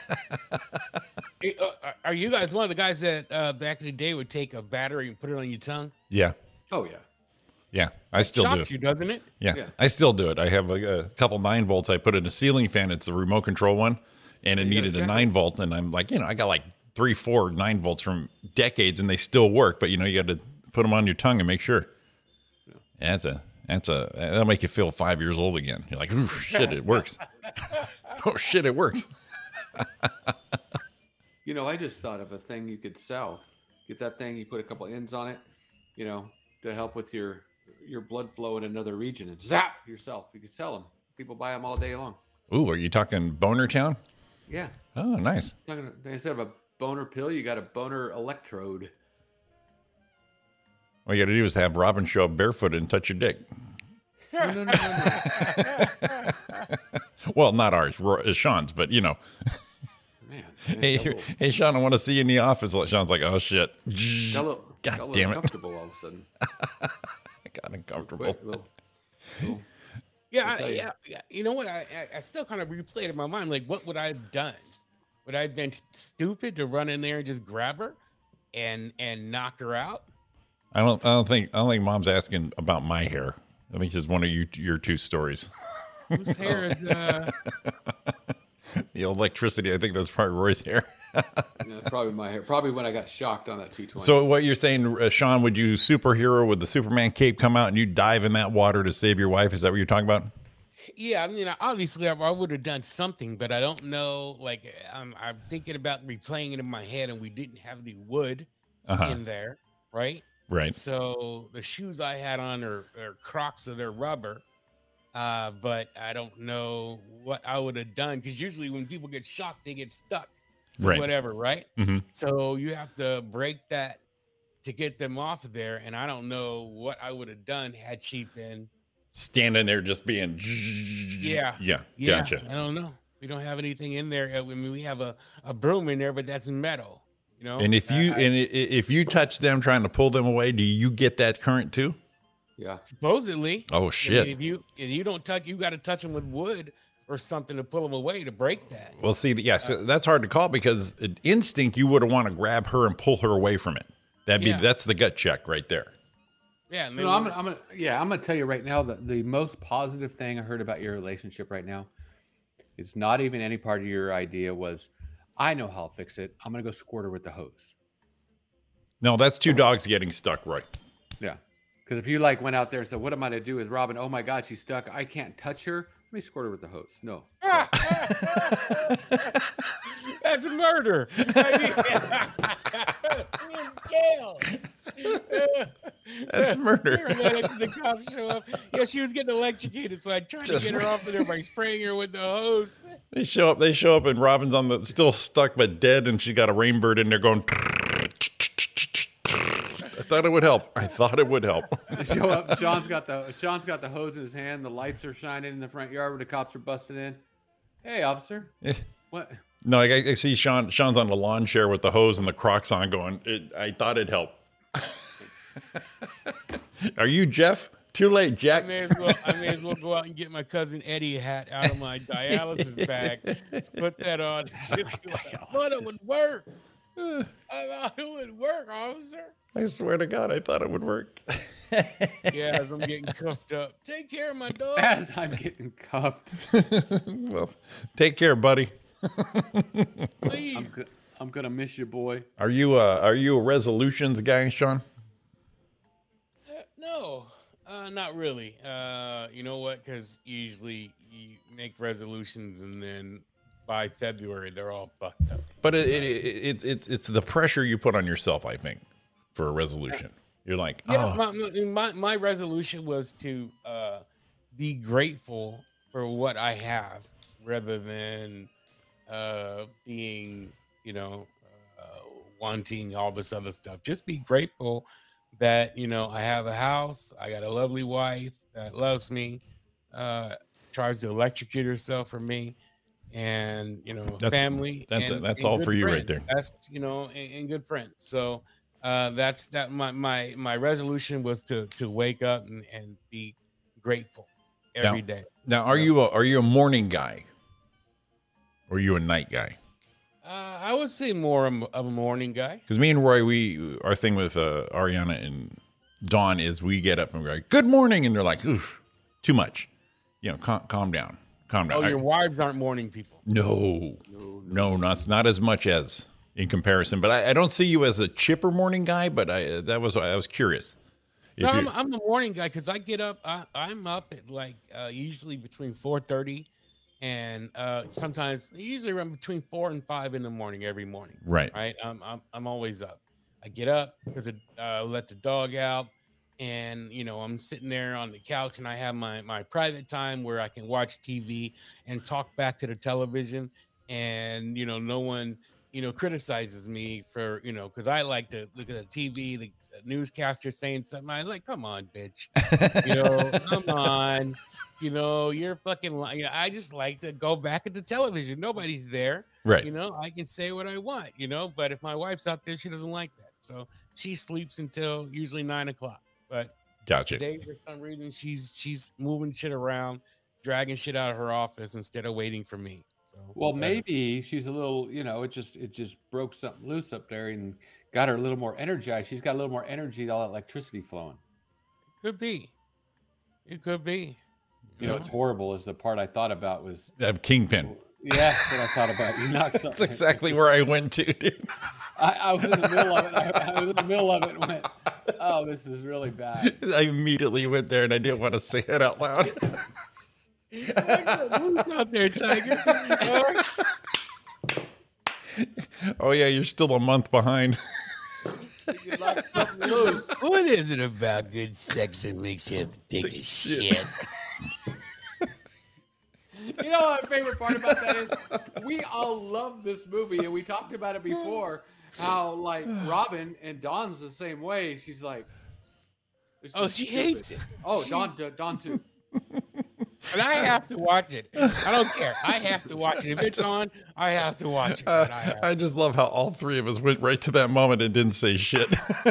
Are you guys one of the guys that back in the day would take a battery and put it on your tongue? Yeah. Oh yeah. Yeah, I still do. Shocks you, doesn't it? Yeah, Yeah. I still do it. I have a couple 9 volts. I put in a ceiling fan. It's a remote control one, and it You gotta needed a check 9 volt. And I'm like, I got like 3, 4, 9 volts from decades, and they still work. But you got to put them on your tongue and make sure. Yeah, that'll make you feel 5 years old again. You're like, ooh, shit, it works. Oh shit, it works. I just thought of a thing you could sell. Get that thing, you put a couple ends on it, to help with your blood flow in another region, and zap yourself. You could sell them. People buy them all day long. Ooh, are you talking Boner Town? Yeah. Oh, nice. Instead of a boner pill, you got a boner electrode. All you got to do is have Robin show up barefoot and touch your dick. No. Well, not ours, Sean's, but Man. Hey, Sean, I want to see you in the office. Sean's like, oh shit. Got a little damn it. uncomfortable all of a sudden. I got uncomfortable. Yeah. You know what? I still kind of replayed in my mind, like, what would I have done? Would I have been stupid to run in there and just grab her and knock her out? I don't think Mom's asking about my hair. I think it's just one of your 2 stories. Whose hair is The electricity. I think that's probably Roy's hair. Yeah, probably my hair. Probably when I got shocked on that 220. So what you're saying, Sean, would you superhero with the Superman cape come out and you dive in that water to save your wife? Is that what you're talking about? Yeah, I mean, obviously, I would have done something, but I don't know. Like, I'm thinking about replaying it in my head, and we didn't have any wood in there, right? Right. So the shoes I had on are Crocs, so they're rubber. But I don't know what I would have done, because usually when people get shocked, they get stuck to whatever, right? Mm-hmm. So you have to break that to get them off of there, and I don't know what I would have done had she been standing there just being yeah gotcha. I don't know. We don't have anything in there. I mean, we have a broom in there, but that's metal, And if you touch them trying to pull them away, do you get that current too? Yeah. Supposedly. Oh shit. I mean, if you don't touch, you got to touch them with wood or something to pull them away to break that. Well, see, so that's hard to call, because instinct you would want to grab her and pull her away from it. That's the gut check right there. Yeah. So I'm gonna tell you right now that the most positive thing I heard about your relationship right now, it's not even any part of your idea, was, I know how I'll fix it. I'm gonna go squirt her with the hose. No, that's 2 dogs getting stuck, right? Yeah. Because if you went out there and said, what am I gonna do with Robin? Oh my God, she's stuck. I can't touch her. Let me squirt her with the hose. No. That's murder. Jail. That's murder. The cops show up. Yeah, she was getting electrocuted, so I tried to get her off of there by spraying her with the hose. They show up, and Robin's still stuck but dead, and she got a rainbird in there going. I thought it would help. They show up. Sean's got the hose in his hand. The lights are shining in the front yard where the cops are busting in. Hey, officer. What? No, I see Sean's on the lawn chair with the hose and the Crocs on, going. I thought it'd help. Are you Jeff? Too late, Jack. I may as well go out and get my cousin Eddie hat out of my dialysis bag. Put that on. I thought it would work. I thought it would work, officer. I swear to God, I thought it would work. Yeah, as I'm getting cuffed up. Take care of my dog. As I'm getting cuffed. Well, take care, buddy. Please. I'm gonna miss you, boy. Are you a resolutions guy, Sean? No, not really. You know what? Because usually you make resolutions and then by February they're all fucked up. But it's the pressure you put on yourself, I think, for a resolution. You're like, my resolution was to be grateful for what I have, rather than being, wanting all this other stuff. Just be grateful that, I have a house, I got a lovely wife that loves me, tries to electrocute herself for me, and family. That's all for you right there. That's and good friends. So my resolution was to wake up and be grateful every day. Now, are you a morning guy, or are you a night guy? I would say more of a morning guy. Because me and Roy, our thing with Ariana and Dawn is we get up and we're like, good morning. And they're like, oof, too much. Calm down. Calm down. Oh, your wives aren't morning people. No, not as much as in comparison. But I don't see you as a chipper morning guy, but I was curious. No, I'm a morning guy because I get up. I'm up at like usually between 4:30 and usually around between 4 and 5 in the morning every morning. Right. I'm always up. I get up because let the dog out, and I'm sitting there on the couch and I have my private time where I can watch TV and talk back to the television, and no one criticizes me for because I like to look at the TV, the newscaster saying something. I like, come on, bitch, come on, you're fucking lying. I just like to go back at the television. Nobody's there, right? I can say what I want, but if my wife's out there, she doesn't like that, so she sleeps until usually 9 o'clock. But gotcha. Today, for some reason, she's moving shit around, dragging shit out of her office instead of waiting for me. So, well, maybe she's a little, it just broke something loose up there and got her a little more energized. She's got a little more energy, all that electricity flowing. Could be. It could be. It's horrible. Is the part I thought about was Kingpin. Yeah, that's what I thought about. You knocked something. That's exactly where I went to, dude. I was in the middle of it. I was in the middle of it and went, oh, this is really bad. I immediately went there and I didn't want to say it out loud. Who's out there, Tiger? Oh yeah, you're still a month behind. You knocked something loose. What is it about good sex that makes you have to take a shit? You know what my favorite part about that is? We all love this movie, and we talked about it before. How like Robin and Dawn's the same way. She's like, oh, she hates it. Oh, Dawn too. And I have to watch it. I don't care. I have to watch it. If it's on, I have to watch it. I just love how all three of us went right to that moment and didn't say shit.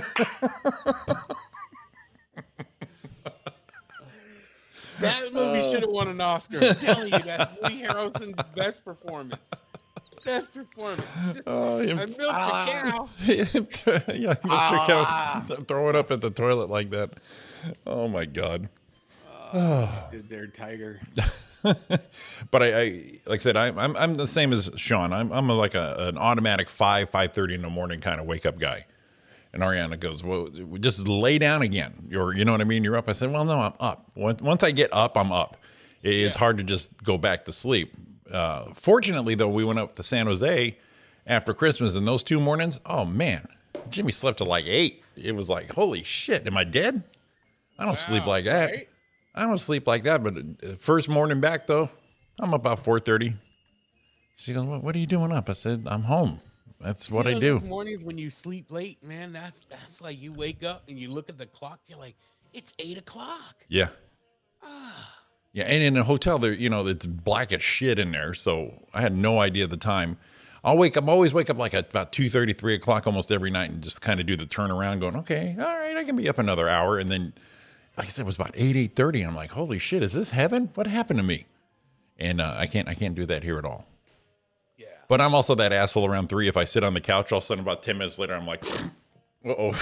That movie should have won an Oscar. I'm telling you, that's Woody Harrelson's best performance. Best performance. I milked your cow. Yeah, milked your cow. Throw it up at the toilet like that. Oh my God. Good there, Tiger. But I like I said, I'm the same as Sean. I'm like an automatic 5:30 in the morning kind of wake up guy. And Ariana goes, well, just lay down again. You know what I mean? You're up. I said, well, no, I'm up. Once I get up, I'm up. It's hard to just go back to sleep. Fortunately, though, we went up to San Jose after Christmas, and those 2 mornings, oh man, Jimmy slept till like 8. It was like, holy shit, am I dead? I don't sleep like that. Right? I don't sleep like that. But first morning back, though, I'm up about 4:30. She goes, what are you doing up? I said, I'm home. That's what I do. Those mornings when you sleep late, man, that's like you wake up and you look at the clock. You're like, it's 8 o'clock. Yeah. Yeah, and in a hotel, there, it's black as shit in there, so I had no idea the time. Always wake up like at about 2:30, 3 o'clock almost every night and just kind of do the turnaround going, okay, all right, I can be up another hour. And then, like I said, it was about 8:30, and I'm like, holy shit, is this heaven? What happened to me? And I can't do that here at all. Yeah. But I'm also that asshole around 3. If I sit on the couch, all of a sudden about 10 minutes later, I'm like, uh-oh.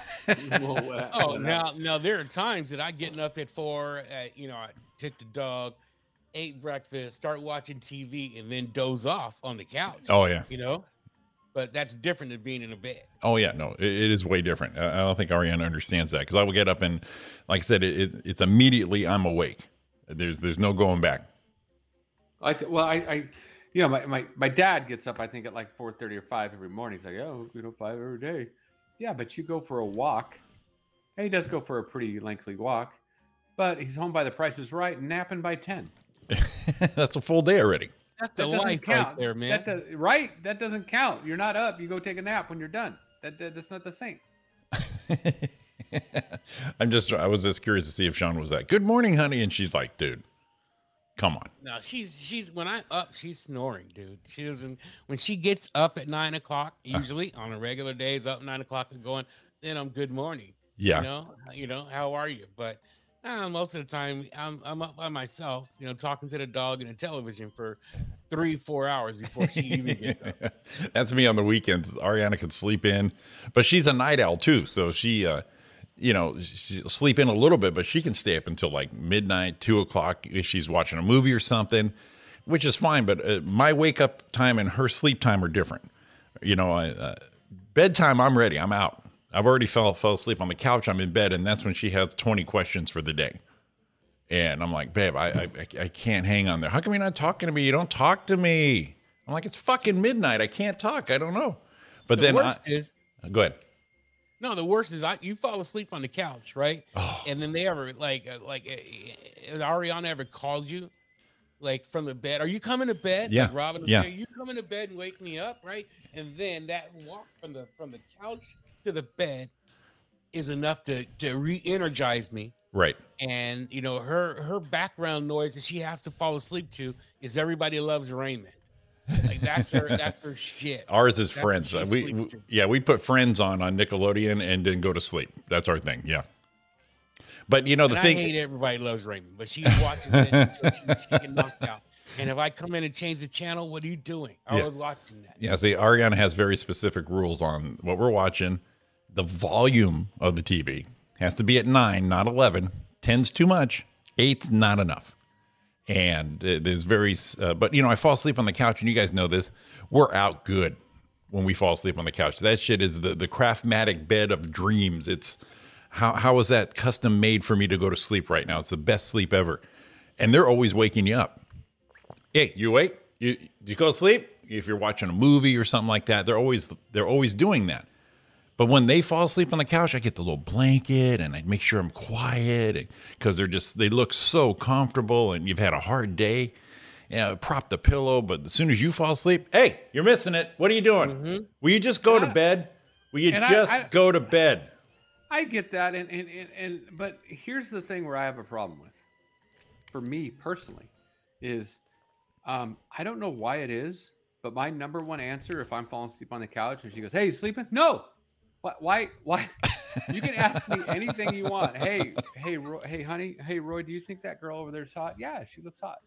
Now there are times that I getting up at 4, I took the dog, ate breakfast, start watching TV, and then doze off on the couch. Oh, yeah. But that's different than being in a bed. Oh, yeah. No, it is way different. I don't think Ariana understands that because I will get up and, like I said, it's immediately I'm awake. There's no going back. My dad gets up, I think, at like 4:30 or 5 every morning. He's like, 5 every day. Yeah, but you go for a walk. And he does go for a pretty lengthy walk. But he's home by the Price is Right and napping by 10. That's a full day already. That's the life right there, man. That doesn't count. You're not up. You go take a nap when you're done. That's not the same. I was just curious to see if Sean was that. Good morning, honey. And she's like, dude, come on. No, she's when I'm up, she's snoring, dude. She doesn't, when she gets up at 9 o'clock, usually on a regular day, is up 9 o'clock and going, then I'm good morning. Yeah. How are you? But most of the time I'm up by myself, talking to the dog and the television for 3-4 hours before she even gets up. That's me on the weekends. Ariana could sleep in, but she's a night owl too. So she, you know, she'll sleep in a little bit, but she can stay up until like midnight, 2:00 if she's watching a movie or something, which is fine. But my wake up time and her sleep time are different. You know, bedtime, I'm ready. I'm out. I've already fell asleep on the couch. I'm in bed, and that's when she has 20 questions for the day. And I'm like, babe, I can't hang on there. How come you're not talking to me? You don't talk to me. I'm like, it's fucking midnight. I can't talk. I don't know. But The then worst is, go ahead. no, the worst is you fall asleep on the couch, right? Oh. And then they ever has Ariana ever called you, like from the bed? Are you coming to bed? Yeah. Like Robin will Yeah. say, you coming to bed and wake me up, right? And then that walk from the couch to the bed is enough to re-energize me. Right. And you know, her background noise that she has to fall asleep to is Everybody Loves Raymond. Like that's her shit. Ours is That's what Friends. she We sleeps to. we put Friends on Nickelodeon and then go to sleep. That's our thing. Yeah. But you know, the And thing, I hate Everybody Loves Raymond, but she watches it until she get knocked out. And if I come in and change the channel, what are you doing? I was watching that. yeah, see, Ariana has very specific rules on what we're watching. The volume of the TV has to be at 9, not 11. 10's too much. 8's not enough. And there's very, but you know, I fall asleep on the couch, and you guys know this. We're out good when we fall asleep on the couch. That shit is the Craftmatic bed of dreams. It's how is that custom made for me to go to sleep right now? It's the best sleep ever. And they're always waking you up. Hey, you awake? Did you go to sleep? If you're watching a movie or something like that, they're always doing that. But when they fall asleep on the couch, I get the little blanket and I make sure I'm quiet because they look so comfortable, and you've had a hard day. You know, prop the pillow, but as soon as you fall asleep, hey, you're missing it. What are you doing? Mm-hmm. Will you just go to bed? Will you just go to bed? I get that, but here's the thing where I have a problem with, for me personally, is I don't know why it is, but my number one answer if I'm falling asleep on the couch and she goes, "Hey, you sleeping?" No. Why? You can ask me anything you want. Hey, honey. Hey, Roy, do you think that girl over there's hot? Yeah, she looks hot.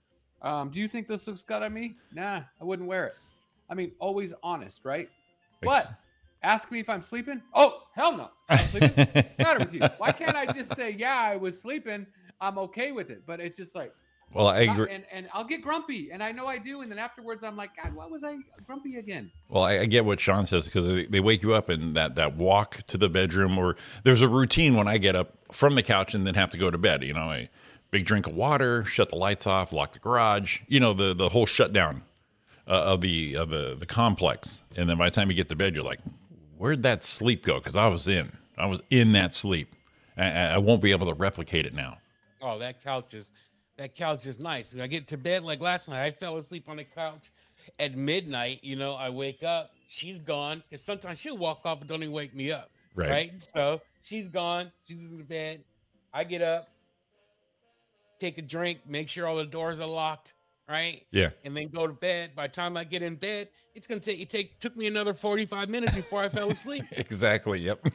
Do you think this looks good on me? Nah, I wouldn't wear it. I mean, always honest, right? What? Ask me if I'm sleeping? Oh, hell no. I'm sleeping? What's the matter with you? Why can't I just say, yeah, I was sleeping. I'm okay with it. But it's just like, well, I agree. And I'll get grumpy, and I know I do. And then afterwards, I'm like, God, why was I grumpy again? Well, I get what Sean says because they wake you up in that walk to the bedroom, or there's a routine when I get up from the couch and then have to go to bed. You know, a big drink of water, shut the lights off, lock the garage. You know, the whole shutdown of the complex. And then by the time you get to bed, you're like, where'd that sleep go? Because I was in that sleep. I won't be able to replicate it now. Oh, that couch is nice. When I get to bed, like last night, I fell asleep on the couch at midnight. You know, I wake up, she's gone. Because sometimes she'll walk off and don't even wake me up. Right. So she's gone. She's in the bed. I get up, take a drink, make sure all the doors are locked. Right. Yeah. And then go to bed. By the time I get in bed, it's gonna took me another 45 minutes before I fell asleep. Exactly. Yep.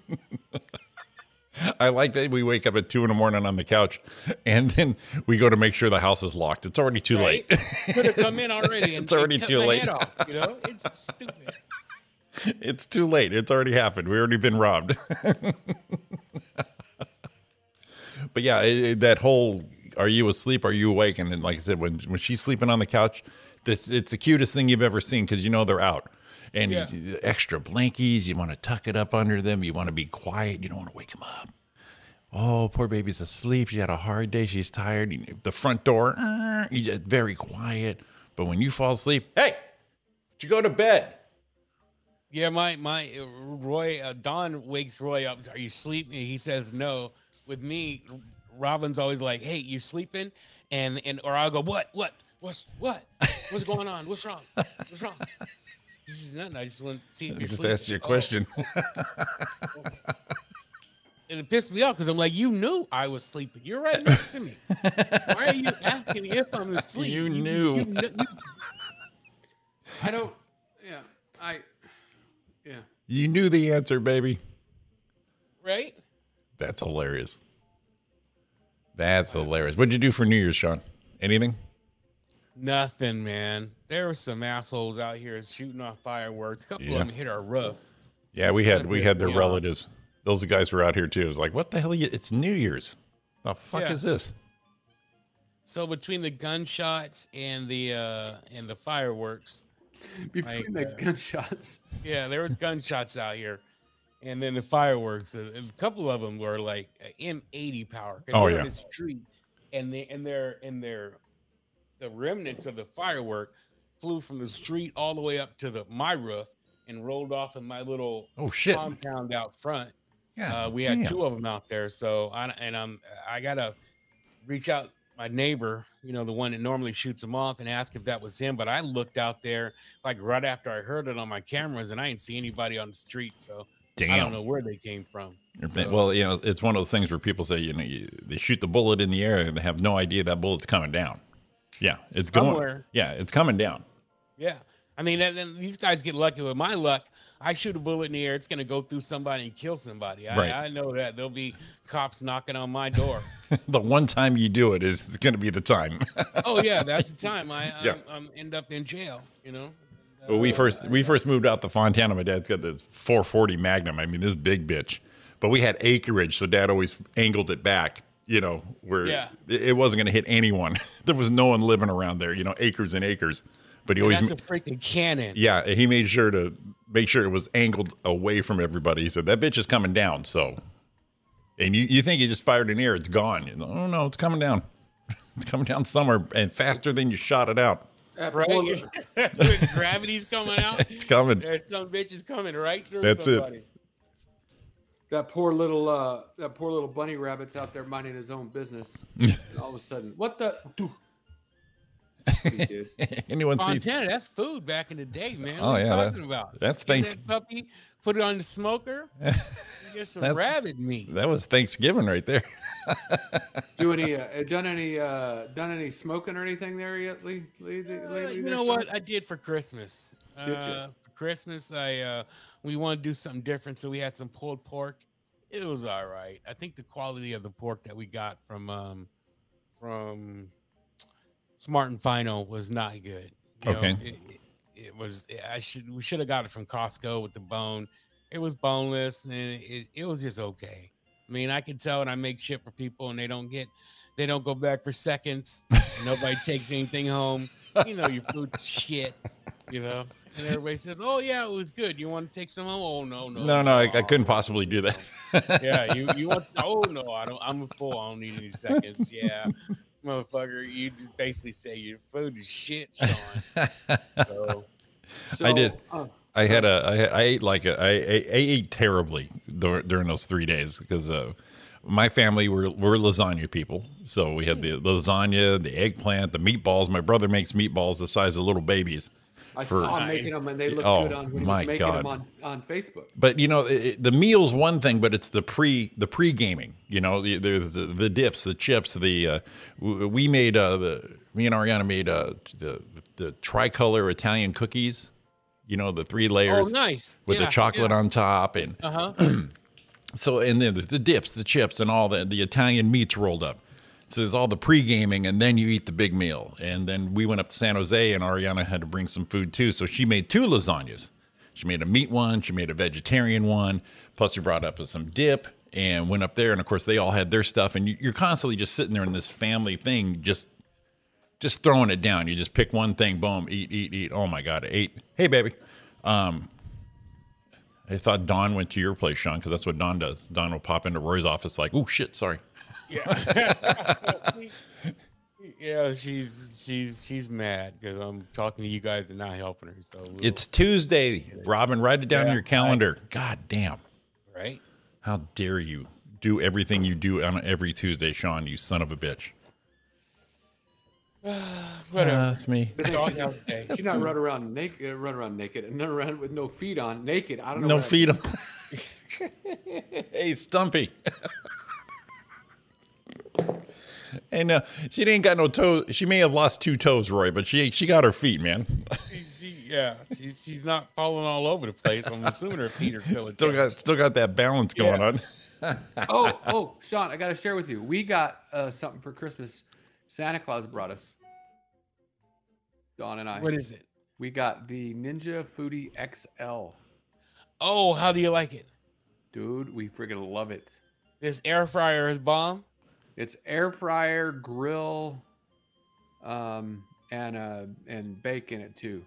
I like that we wake up at 2 a.m. on the couch, and then we go to make sure the house is locked. It's already too late. Could have come in already. And, it's already cut too my late. head off, you know, it's stupid. It's too late. It's already happened. We already been robbed. But yeah, that whole "Are you asleep? Are you awake?" And then, like I said, when she's sleeping on the couch, it's the cutest thing you've ever seen because you know they're out. And extra blankies, you want to tuck it up under them. You want to be quiet. You don't want to wake them up. Oh, poor baby's asleep. She had a hard day. She's tired. The front door, you just very quiet. But when you fall asleep, hey, did you go to bed? Yeah, my Roy, Don wakes Roy up. Are you sleeping? He says no. With me, Robin's always like, "Hey, you sleeping?" And or I'll go, What's going on? What's wrong? What's wrong? This is nothing. I just want to see if you're Just sleeping. asked you a question. And it pissed me off because I'm like, you knew I was sleeping. You're right next to me. Why are you asking if I'm asleep? You knew. I don't. Yeah. You knew the answer, baby. Right? That's hilarious. That's hilarious. What'd you do for New Year's, Sean? Anything? Nothing, man. There were some assholes out here shooting off fireworks. A couple of them hit our roof. Yeah, we had their relatives. those guys were out here too. It was like, what the hell? It's New Year's. The fuck Yeah. is this? So between the gunshots and the fireworks, Between the gunshots. yeah, there was gunshots out here, and then the fireworks. A couple of them were like M80 power. Oh, they're yeah. in the street, and the remnants of the firework flew from the street all the way up to my roof and rolled off in my little shit. compound out front. Yeah, We had 2 of them out there, so I gotta reach out my neighbor, the one that normally shoots them off, and ask if that was him. But I looked out there like right after I heard it on my cameras, and I didn't see anybody on the street, so I don't know where they came from. So, Well, it's one of those things where people say, they shoot the bullet in the air and they have no idea that bullet's coming down. Yeah, it's somewhere. going. Yeah, it's coming down. Yeah, I mean, and these guys get lucky. With my luck, I shoot a bullet in the air, it's going to go through somebody and kill somebody. Right. I know that there'll be cops knocking on my door. The one time you do it is going to be the time. Oh yeah, that's the time Yeah. I'm end up in jail. When we first moved out to Fontana, my dad's got this 440 Magnum. I mean, this big bitch. But we had acreage, so Dad always angled it back, where it wasn't going to hit anyone. There was no one living around there, acres and acres. But he always that's a freaking cannon. Yeah, he made sure to make sure it was angled away from everybody. He said, that bitch is coming down. So, and you think you just fired in the air, it's gone. Oh, no, it's coming down. It's coming down somewhere and faster than you shot it out. Right? Gravity's coming out. It's coming. There's some bitches coming right through That's somebody. it. That poor little bunny rabbit's out there minding his own business. And all of a sudden, what the? He did. Anyone see? Montana, that's food back in the day, man. Oh, What are you yeah, talking about? that's Skin thanks- that puppy, put it on the smoker, you get some rabbit meat. That was Thanksgiving right there. Done any smoking or anything there yet, lately? You know what I did for Christmas? Did you? For Christmas, we want to do something different, so we had some pulled pork. It was all right. I think the quality of the pork that we got from Smart and Final was not good. Okay. We should have got it from Costco with the bone. It was boneless and it was just okay. I mean, I can tell when I make shit for people and they don't go back for seconds. Nobody takes anything home. Your food's shit, And everybody says, "Oh yeah, it was good. You want to take some home?" Oh no. No, I couldn't possibly do that. Yeah, you want? Oh no, I don't. I'm full. I don't need any seconds. Yeah, motherfucker, you just basically say your food is shit, Sean. So, I did. I ate terribly during those 3 days because my family we're lasagna people. So we had the lasagna, the eggplant, the meatballs. My brother makes meatballs the size of little babies. I saw him making them, and they look Oh, good on when he my was making God. them on Facebook. But the meal's one thing, but it's the pre gaming. There's the dips, the chips. Me and Ariana made the tricolor Italian cookies. The 3 layers. oh nice With the chocolate on top, and so and then there's the dips, the chips, and all the Italian meats rolled up. So there's all the pre-gaming, and then you eat the big meal. And then we went up to San Jose, and Ariana had to bring some food too. So she made 2 lasagnas. She made a meat one, she made a vegetarian one. Plus, we brought up some dip and went up there. And of course, they all had their stuff. And you're constantly just sitting there in this family thing, just throwing it down. You just pick one thing, boom, eat. Oh my God, I ate. Hey, baby. I thought Dawn went to your place, Sean, because that's what Dawn does. Dawn will pop into Roy's office like, "Oh shit, sorry." Yeah. Yeah, she's mad because I'm talking to you guys and not helping her. So It's Tuesday, Robin. Write it down in your calendar. God damn. right. How dare you do everything you do on every Tuesday, Sean, you son of a bitch. Whatever. That's me. It's doghouse day. She not run around naked, and not run with no feet on, naked. I don't know. No what I- feet on. Hey, Stumpy. And she ain't got no toes. She may have lost 2 toes, Roy, but she got her feet, man. She's not falling all over the place. I'm assuming her feet are still Still got that balance going on. Oh, Sean, I got to share with you. We got something for Christmas. Santa Claus brought us. Dawn and I. What is it? We got the Ninja Foodie XL. Oh, how do you like it? Dude, we freaking love it. This air fryer is bomb. It's air fryer, grill, and bake in it too.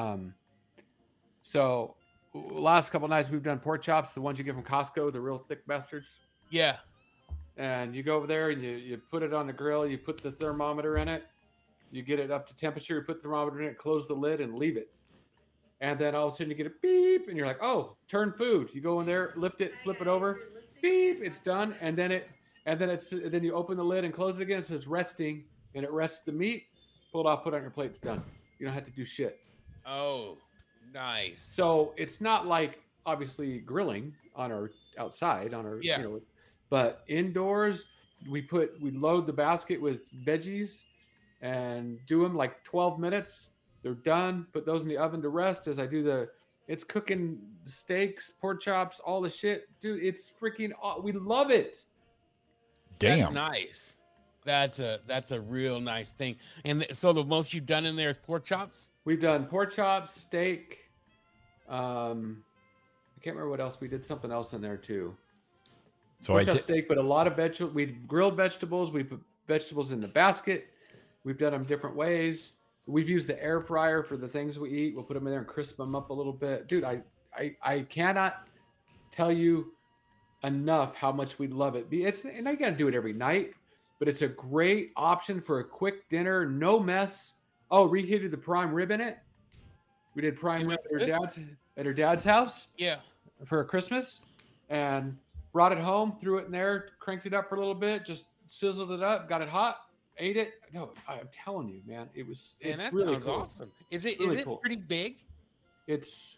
So last couple nights we've done pork chops, the ones you get from Costco, the real thick bastards. Yeah. And you go over there and you put it on the grill, you put the thermometer in it, you get it up to temperature, you put the thermometer in it, close the lid and leave it. And then all of a sudden you get a beep and you're like, oh, turn food. You go in there, lift it, flip it over, beep, it's done. And then you open the lid and close it again. It says resting, and it rests the meat. Pull it off, put it on your plate. It's done. You don't have to do shit. Oh, nice. So it's not like obviously grilling on our outside on our but indoors we load the basket with veggies and do them like 12 minutes. They're done. Put those in the oven to rest as I do it's cooking steaks, pork chops, all the shit, dude. It's freaking. We love it. Damn. That's nice. That's a real nice thing. And so the most you've done in there is pork chops? We've done pork chops, steak. I can't remember what else. We did something else in there too. So pork chop, steak, but a lot of vegetables. We grilled vegetables. We put vegetables in the basket. We've done them different ways. We've used the air fryer for the things we eat. We'll put them in there and crisp them up a little bit. Dude, I cannot tell you enough how much we love it. And I got to do it every night, but it's a great option for a quick dinner. No mess. Oh, reheated the prime rib in it. We did prime rib at her dad's house. Yeah. For Christmas, and brought it home, threw it in there, cranked it up for a little bit, just sizzled it up, got it hot, ate it. No, I'm telling you, man, it's that really sounds cool. awesome. Is it really cool. pretty big? It's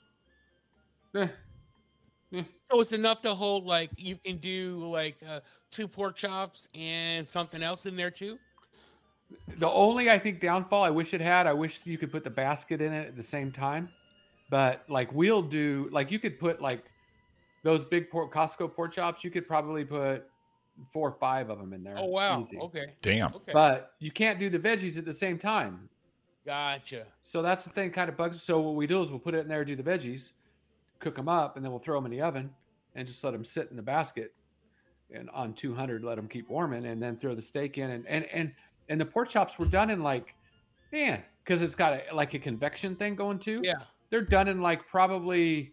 So it's enough to hold, like, you can do like 2 pork chops and something else in there too? the only I think downfall I wish I wish you could put the basket in it at the same time. But like we'll do, like you could put like those big Costco pork chops, you could probably put 4 or 5 of them in there. Oh, wow. Easy. Okay. Damn. Okay. But you can't do the veggies at the same time. Gotcha. So that's the thing kind of bugs. So what we do is we'll put it in there, do the veggies, cook them up, and then we'll throw them in the oven and just let them sit in the basket and on 200, let them keep warming, and then throw the steak in. And the pork chops were done in like, man, because it's got a convection thing going too. Yeah. They're done in like probably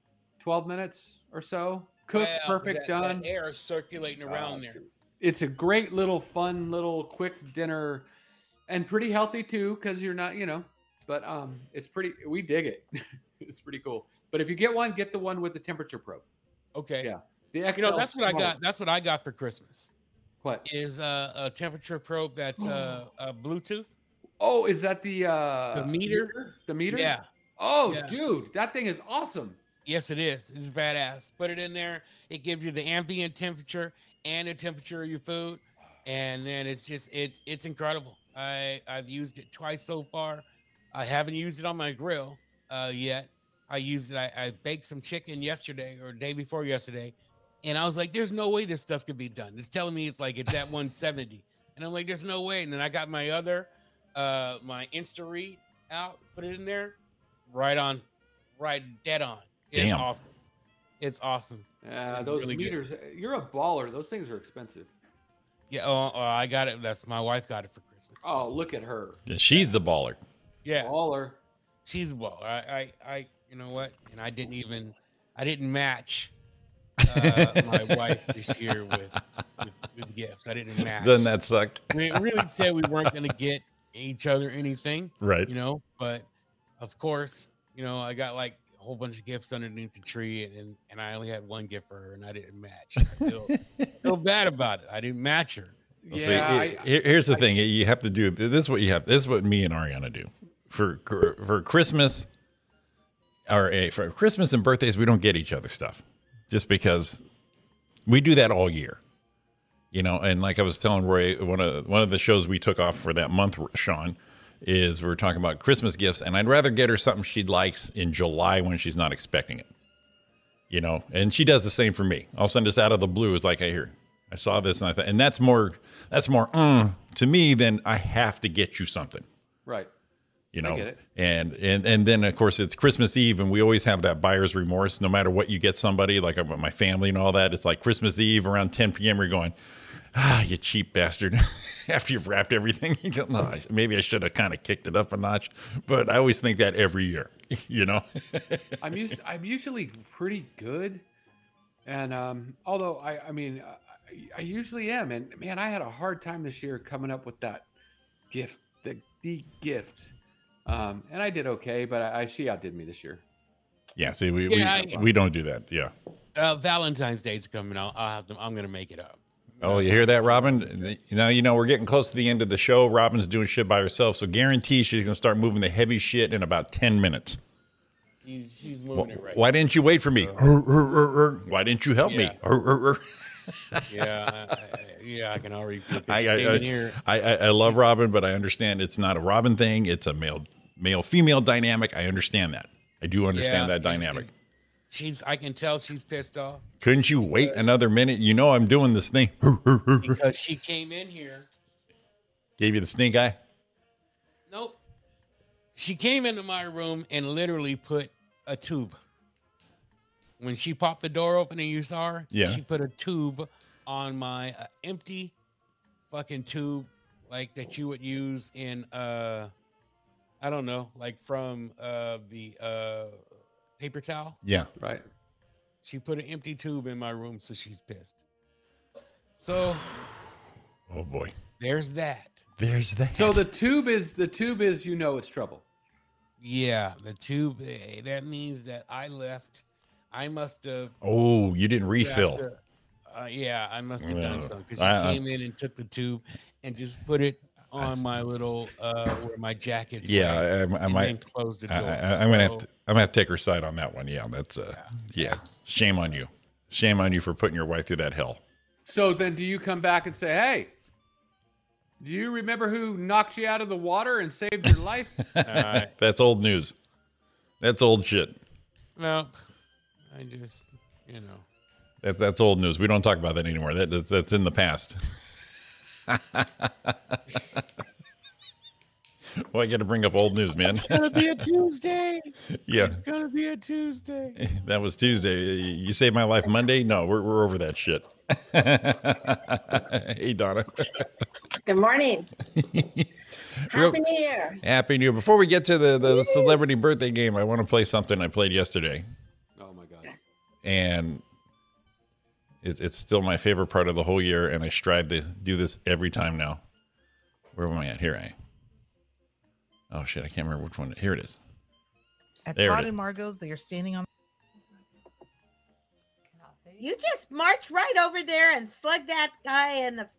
12 minutes or so. Cooked, perfect, done. That air is circulating around there. It's a great little fun little quick dinner, and pretty healthy too, because you're not, but it's pretty. We dig it. It's pretty cool. But if you get one, get the one with the temperature probe. Okay. Yeah. The XL. That's what I got. That's what I got for Christmas. What is a temperature probe that's Bluetooth? Oh, is that the meter? The meter? Yeah. Oh, yeah. Dude, that thing is awesome. Yes, it is. It's badass. Put it in there. It gives you the ambient temperature and the temperature of your food, and then it's incredible. I've used it twice so far. I haven't used it on my grill yet. I used it. I baked some chicken yesterday or day before yesterday, and I was like, "There's no way this stuff could be done." It's telling me it's at 170, and I'm like, "There's no way." And then I got my other my Insta Read out, put it in there, right dead on. It's Damn. awesome. It's awesome. Yeah, It's those really meters. You're a baller. Those things are expensive. Yeah. Oh, I got it. That's my wife got it for Christmas. Oh, look at her. Yeah, she's the baller. yeah. Baller. She's a baller. I you know what? And I didn't match my wife this year with gifts. I didn't match. Then that sucked. We really said we weren't going to get each other anything, Right. But of course, I got like a whole bunch of gifts underneath the tree, and I only had one gift for her, and I didn't match. I feel bad about it. I didn't match her. Well, here's the thing. You have to do this. Is what you have. This is what me and Ariana do for Christmas. For Christmas and birthdays, we don't get each other stuff, just because we do that all year. And like I was telling Roy, one of the shows we took off for that month, Sean, is we're talking about Christmas gifts, and I'd rather get her something she likes in July when she's not expecting it. And she does the same for me. I'll send this out of the blue. It's like, hey, here, I saw this, and I thought, and that's more to me than I have to get you something. Right. You know, get it. and then of course it's Christmas Eve, and we always have that buyer's remorse. No matter what you get somebody, like my family and all that, it's like Christmas Eve around 10 p.m. We're going, you cheap bastard. After you've wrapped everything, you go, no, maybe I should have kind of kicked it up a notch. But I always think that every year, you know. I'm usually pretty good, and although I mean I usually am, and man, I had a hard time this year coming up with that gift, the gift. And I did okay, but she outdid me this year. Yeah, see, we don't do that. Yeah. Valentine's Day's coming out. I'm gonna make it up. Oh, you hear that, Robin? You know, we're getting close to the end of the show. Robin's doing shit by herself, so guarantee she's gonna start moving the heavy shit in about 10 minutes. She's moving it right. Why didn't you wait for me? Why didn't you help me? Yeah, I can already feel this in here. I love Robin, but I understand it's not a Robin thing. It's a male-female dynamic. I understand that. I do understand that dynamic. I can tell she's pissed off. Couldn't you wait another minute? You know I'm doing this thing. Because she came in here. Gave you the stink eye? Nope. She came into my room and literally put a tube. When she popped the door open and you saw her, she put a tube on my empty fucking tube, like that you would use in I don't know, like from the paper towel. Yeah, right. She put an empty tube in my room, so she's pissed. So, oh boy, there's that. There's that. So the tube is you know it's trouble. Yeah, the tube. That means that I left. I must have. Oh, you didn't refill. Yeah, I must have done something because she came in and took the tube and just put it on my little where my jacket's. Yeah, right, I might then close the door. I'm gonna have to take her side on that one. Yeah, that's shame on you. Shame on you for putting your wife through that hell. So then, do you come back and say, "Hey, do you remember who knocked you out of the water and saved your life?" That's old news. That's old shit. No, I just, you know. That's old news. We don't talk about that anymore. That's in the past. Well, I got to bring up old news, man. It's gonna be a Tuesday. Yeah, it's gonna be a Tuesday. That was Tuesday. You saved my life Monday. No, we're over that shit. Hey, Donna. Good morning. Happy New Year. Happy New Year. Before we get to the celebrity birthday game, I want to play something I played yesterday. Oh my god. Yes. And it's still my favorite part of the whole year, and I strive to do this every time now. Where am I at? Here oh shit, I can't remember which one. Here it is. At There it Todd is. and Margot's, they are standing on. You just march right over there and slug that guy in the.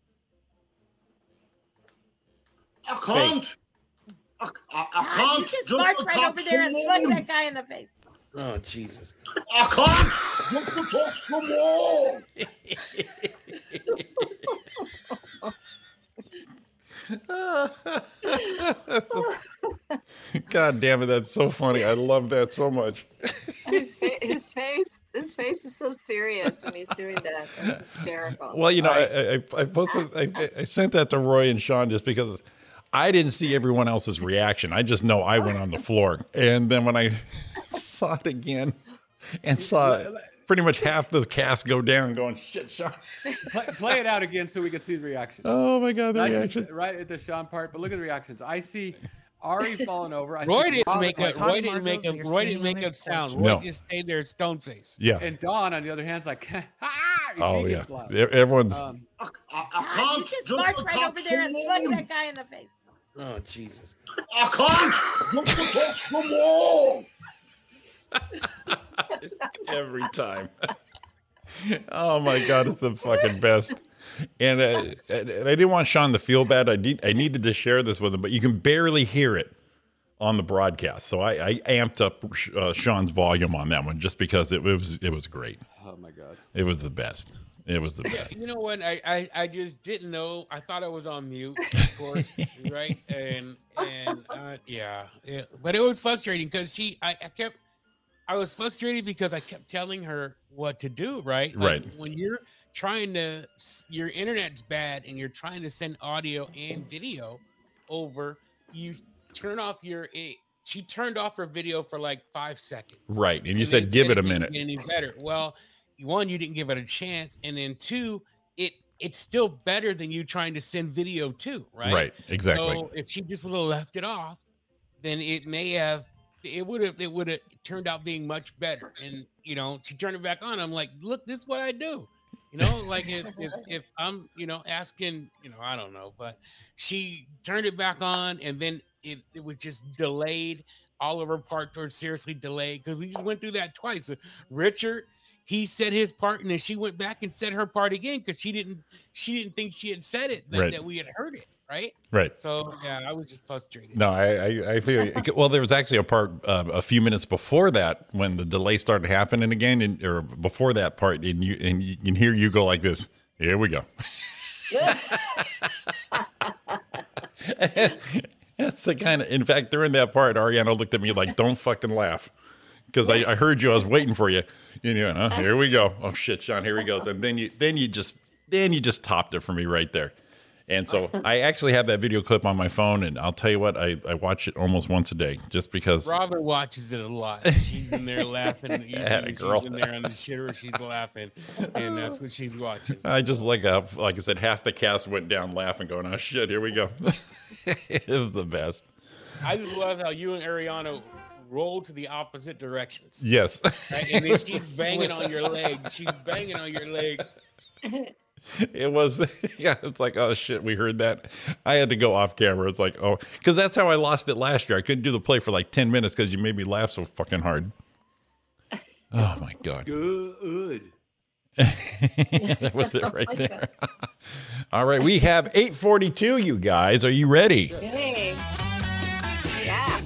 I can't. I can't. You just march right over there and slug that guy in the face. Oh Jesus! I can't. Look to talk some more. God damn it, that's so funny. I love that so much. His face is so serious when he's doing that. That's hysterical. Well, you know, I posted, I sent that to Roy and Sean just because I didn't see everyone else's reaction. I just know I went on the floor. And then when I saw it again and saw pretty much half the cast go down going, shit, Sean. Play it out again so we can see the reactions. Oh my God, the Not reaction. just right at the Sean part, but look at the reactions. I see Ari falling over. Roy didn't make a sound. Roy just stayed there stone face. Yeah. And Dawn, on the other hand, is like, oh she yeah. gets loud. Everyone's. I God, can't. you just march right over there and slug that guy in the face. Oh Jesus! I can't. Look to talk some more. Every time. Oh my God, it's the fucking best. And I didn't want Sean to feel bad. I needed to share this with him, but you can barely hear it on the broadcast. So I amped up Sean's volume on that one just because it was great. Oh my God. It was the best. It was the best. You know what? I just didn't know. I thought I was on mute, of course, right? And yeah. But it was frustrating because I was frustrated because I kept telling her what to do, right? Like, right. When you're trying to, your internet's bad and you're trying to send audio and video over, you turn off your. She turned off her video for like 5 seconds. Right, and you said give it a minute. Any better? Well, one, you didn't give it a chance, and then two, it's still better than you trying to send video too, right? Right, exactly. So if she just would have left it off, then it would have turned out being much better. And she turned it back on. I'm like, look, this is what I do. Like if I'm asking, I don't know, but she turned it back on, and then it was just delayed. All of her part were seriously delayed because we just went through that twice. Richard, he said his part, and then she went back and said her part again because she didn't think she had said it, that we had heard it, right? Right. So yeah, I was just frustrated. No, I feel you. Well, there was actually a part a few minutes before that when the delay started happening again, or before that part, and you can hear you go like this. Here we go. That's the kind of. In fact, during that part, Ariana looked at me like, "Don't fucking laugh," because I heard you. I was waiting for you. Here we go. Oh shit, Sean, here he goes. And then you just topped it for me right there. And so I actually have that video clip on my phone, and I'll tell you what, I watch it almost once a day just because. Robert watches it a lot. She's in there laughing. She's in there on the shitter. She's laughing, and that's what she's watching. I just like I said, half the cast went down laughing, going, "Oh shit, here we go." It was the best. I just love how you and Ariana roll to the opposite directions. Yes. Right? And then she's banging on your leg. She's banging on your leg. It was, yeah, it's like, oh shit, we heard that. I had to go off camera. It's like, oh, because that's how I lost it last year. I couldn't do the play for like 10 minutes because you made me laugh so fucking hard. Oh my God. Good. That was it right there. All right, we have 8:42, you guys. Are you ready? Hey. Yeah.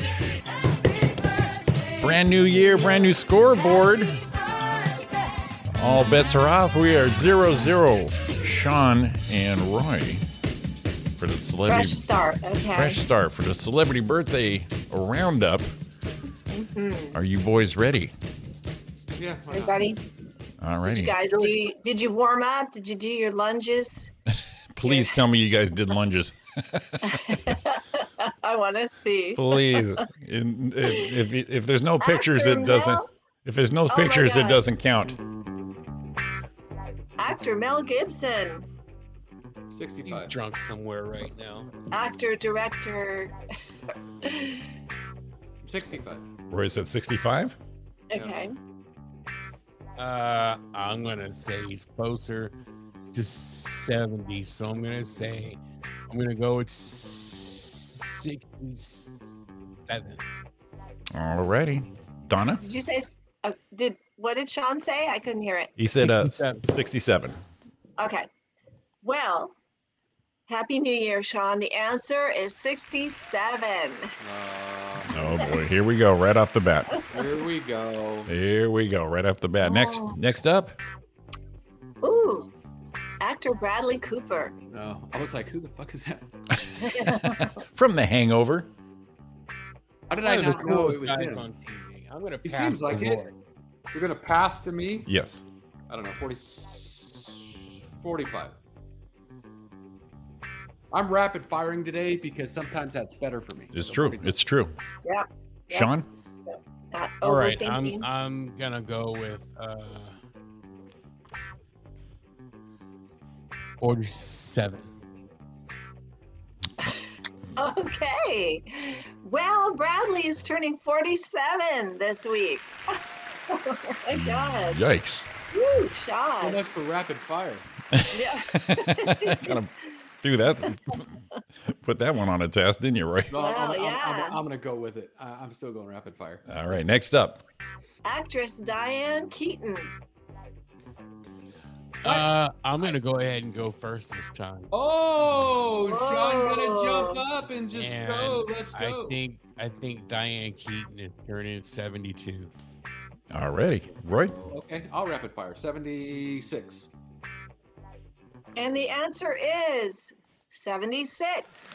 Brand new year, brand new scoreboard. All bets are off. We are 0-0. Sean and Roy for the celebrity. Fresh start. Okay. Fresh start for the celebrity birthday roundup. Are you boys ready? Yeah. Everybody? All righty. Did you guys did you warm up? Did you do your lunges? Please tell me you guys did lunges. I want to see. Please. If there's no pictures, Actor it doesn't. Mel? If there's no my pictures, it God. doesn't count. Actor Mel Gibson. 65. He's drunk somewhere right now. Actor, director. 65. Roy said 65. Okay. I'm gonna say he's closer to 70, so I'm gonna go with 67. Alrighty. Donna? Did you say? What did Sean say? I couldn't hear it. He said 67. 67. Okay. Well, Happy New Year, Sean. The answer is 67. Oh boy, here we go, right off the bat. Here we go. Here we go, right off the bat. Next up. Ooh, actor Bradley Cooper. No, I was like, who the fuck is that? From The Hangover. How did One I of the not know coolest it was guys him? on TV. I'm gonna. He pass seems like the it. board. You're gonna pass to me? Yes. I don't know, 45. I'm rapid firing today because sometimes that's better for me. It's So true. 42. It's true. Yeah. Sean? Not All right, overthinking. I'm gonna go with 47. Okay. Well, Bradley is turning 47 this week. Oh my God. Yikes. Woo, So Sean. much for rapid fire. Yeah. Kind of threw that, put that one on a test, didn't you, Roy? No, Wow, I'm yeah. going to go with it. I'm still going rapid fire. All right, next up. Actress Diane Keaton. I'm gonna go ahead and go first this time. Oh, Sean going to Whoa. jump up and just And go. Let's go. I think Diane Keaton is turning 72. All righty. Roy? Okay, I'll rapid fire. 76. And the answer is 76.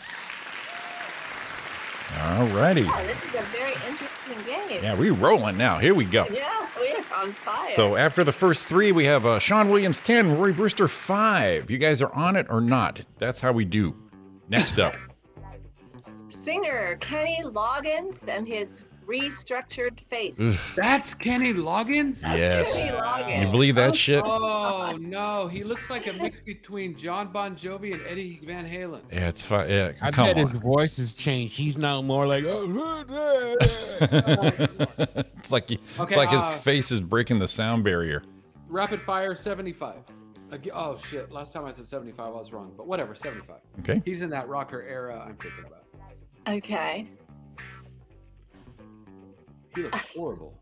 All righty. Oh, this is a very interesting game. Yeah, we're rolling now. Here we go. Yeah, we're on fire. So after the first three, we have Sean Williams 10, Roy Brewster 5. You guys are on it or not? That's how we do. Next up. Singer Kenny Loggins and his restructured face. That's Kenny Loggins? Yes. Kenny Loggins. You believe that shit? Oh no, he looks like a mix between John Bon Jovi and Eddie Van Halen. Yeah, it's fine. Yeah, I come bet on. his voice has changed. He's now more like, It's like Okay, his face is breaking the sound barrier. Rapid fire 75. Oh shit! Last time I said 75, I was wrong. But whatever, 75. Okay. He's in that rocker era I'm thinking about. Okay. He looks horrible.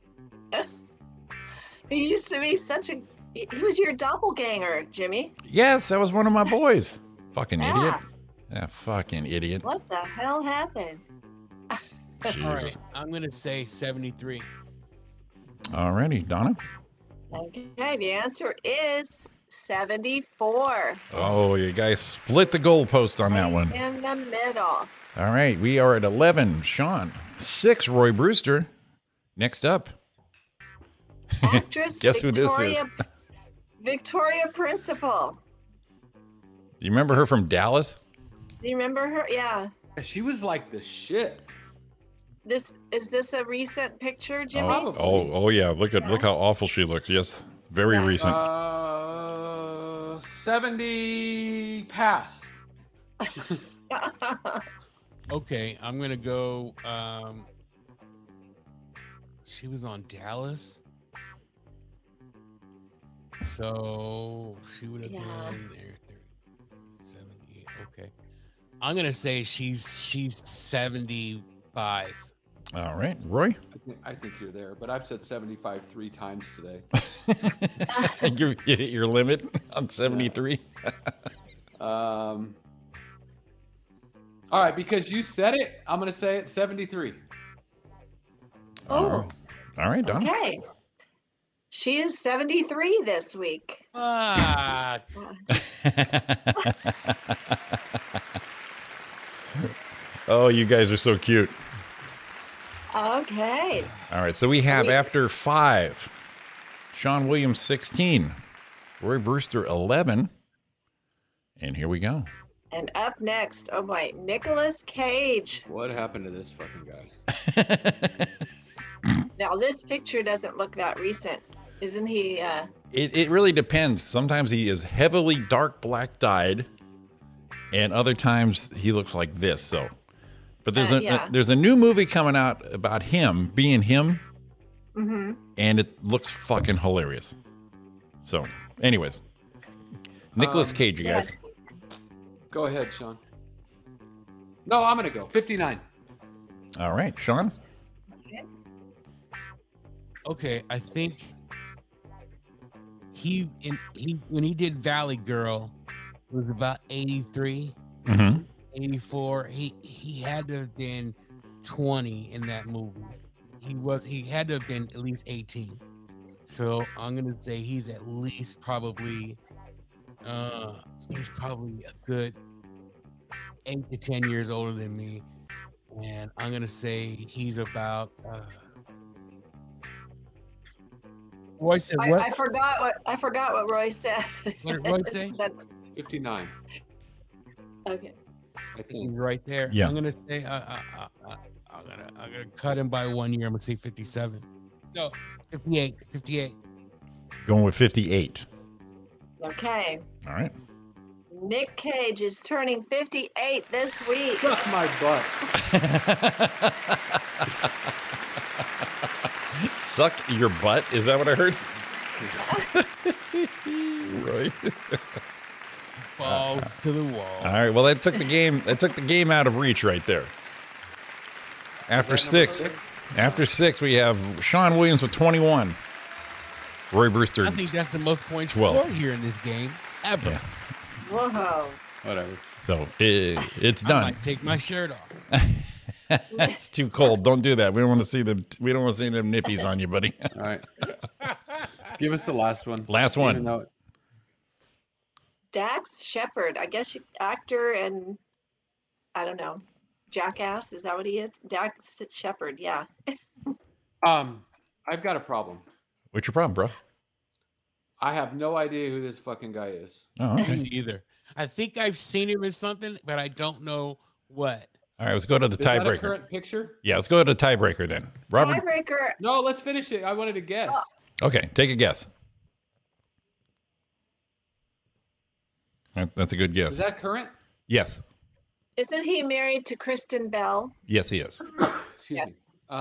He used to be such a. He was your doppelganger, Jimmy. Yes, that was one of my boys. Fucking Yeah. idiot. Yeah, fucking idiot. What the hell happened? Jesus. all right, I'm gonna say 73. Alrighty, Donna. Okay, the answer is 74. Oh, you guys split the goalpost on that one. In the middle. All right, we are at 11. Sean. 6. Roy Brewster. Next up. Actress Guess who this is? Victoria Principal. You remember her from Dallas? Do you remember her? Yeah. She was like the shit. Is this a recent picture, Jimmy? Oh, yeah. Look how awful she looks. Yes, very recent. 70 pass. Okay, I'm gonna go. She was on Dallas, so she would have been there. 78. Okay, I'm gonna say she's 75. All right, Roy. I think you're there, but I've said 75 3 times today. You hit your limit on 73. All right, because you said it, I'm gonna say it 73. Oh. All right, Donna. Okay. She is 73 this week. Ah, Oh, you guys are so cute. Okay. All right, so we have after 5, Sean Williams 16, Roy Brewster 11, and here we go. And up next, oh boy, Nicolas Cage. What happened to this fucking guy? Now this picture doesn't look that recent, isn't he? It really depends. Sometimes he is heavily dark black dyed, and other times he looks like this. So, but there's there's a new movie coming out about him being him, and it looks fucking hilarious. So, anyways, Nicolas Cage, you guys. Go ahead, Sean. No, I'm gonna go 59. All right, Sean. okay. I think he when he did Valley Girl, it was about 83, 84. He had to have been 20 in that movie. He had to have been at least 18. So I'm gonna say he's at least probably he's probably a good 8 to 10 years older than me, and I'm gonna say he's about. Roy said what? I forgot what Roy said. What did Roy say? 59. Okay. I He's think. right there. Yeah. I'm gonna say I'm gonna cut him by 1 year. I'm gonna say 57. No, 58. 58. Going with 58. Okay. All right. Nick Cage is turning 58 this week. Suck my butt. Suck your butt? Is that what I heard? Right. Balls to the wall. All right. Well, that took the game. That took the game out of reach right there. After six, we have Sean Williams with 21. Roy Brewster. I think that's the most points 12. scored here in this game ever. Yeah. Whoa. Whatever. So it's I done. might take my shirt off. It's too cold. Don't do that. We don't want to see them. We don't want to see them nippies on you, buddy. All right. Give us the last one. Last one. Even though- Dax Shepard, I guess actor and I don't know, Jackass, is that what he is? Dax Shepard, yeah. I've got a problem. What's your problem, bro? I have no idea who this fucking guy is. Oh, okay. Me either. I think I've seen him in something, but I don't know what. All right, let's go to the Is that a tiebreaker. current picture? Yeah, let's go to the tiebreaker then. Robert. Tiebreaker. No, let's finish it. I wanted to guess. Okay, take a guess. That's a good guess. Is that current? Yes. Isn't he married to Kristen Bell? Yes, he is. Excuse Yes. me.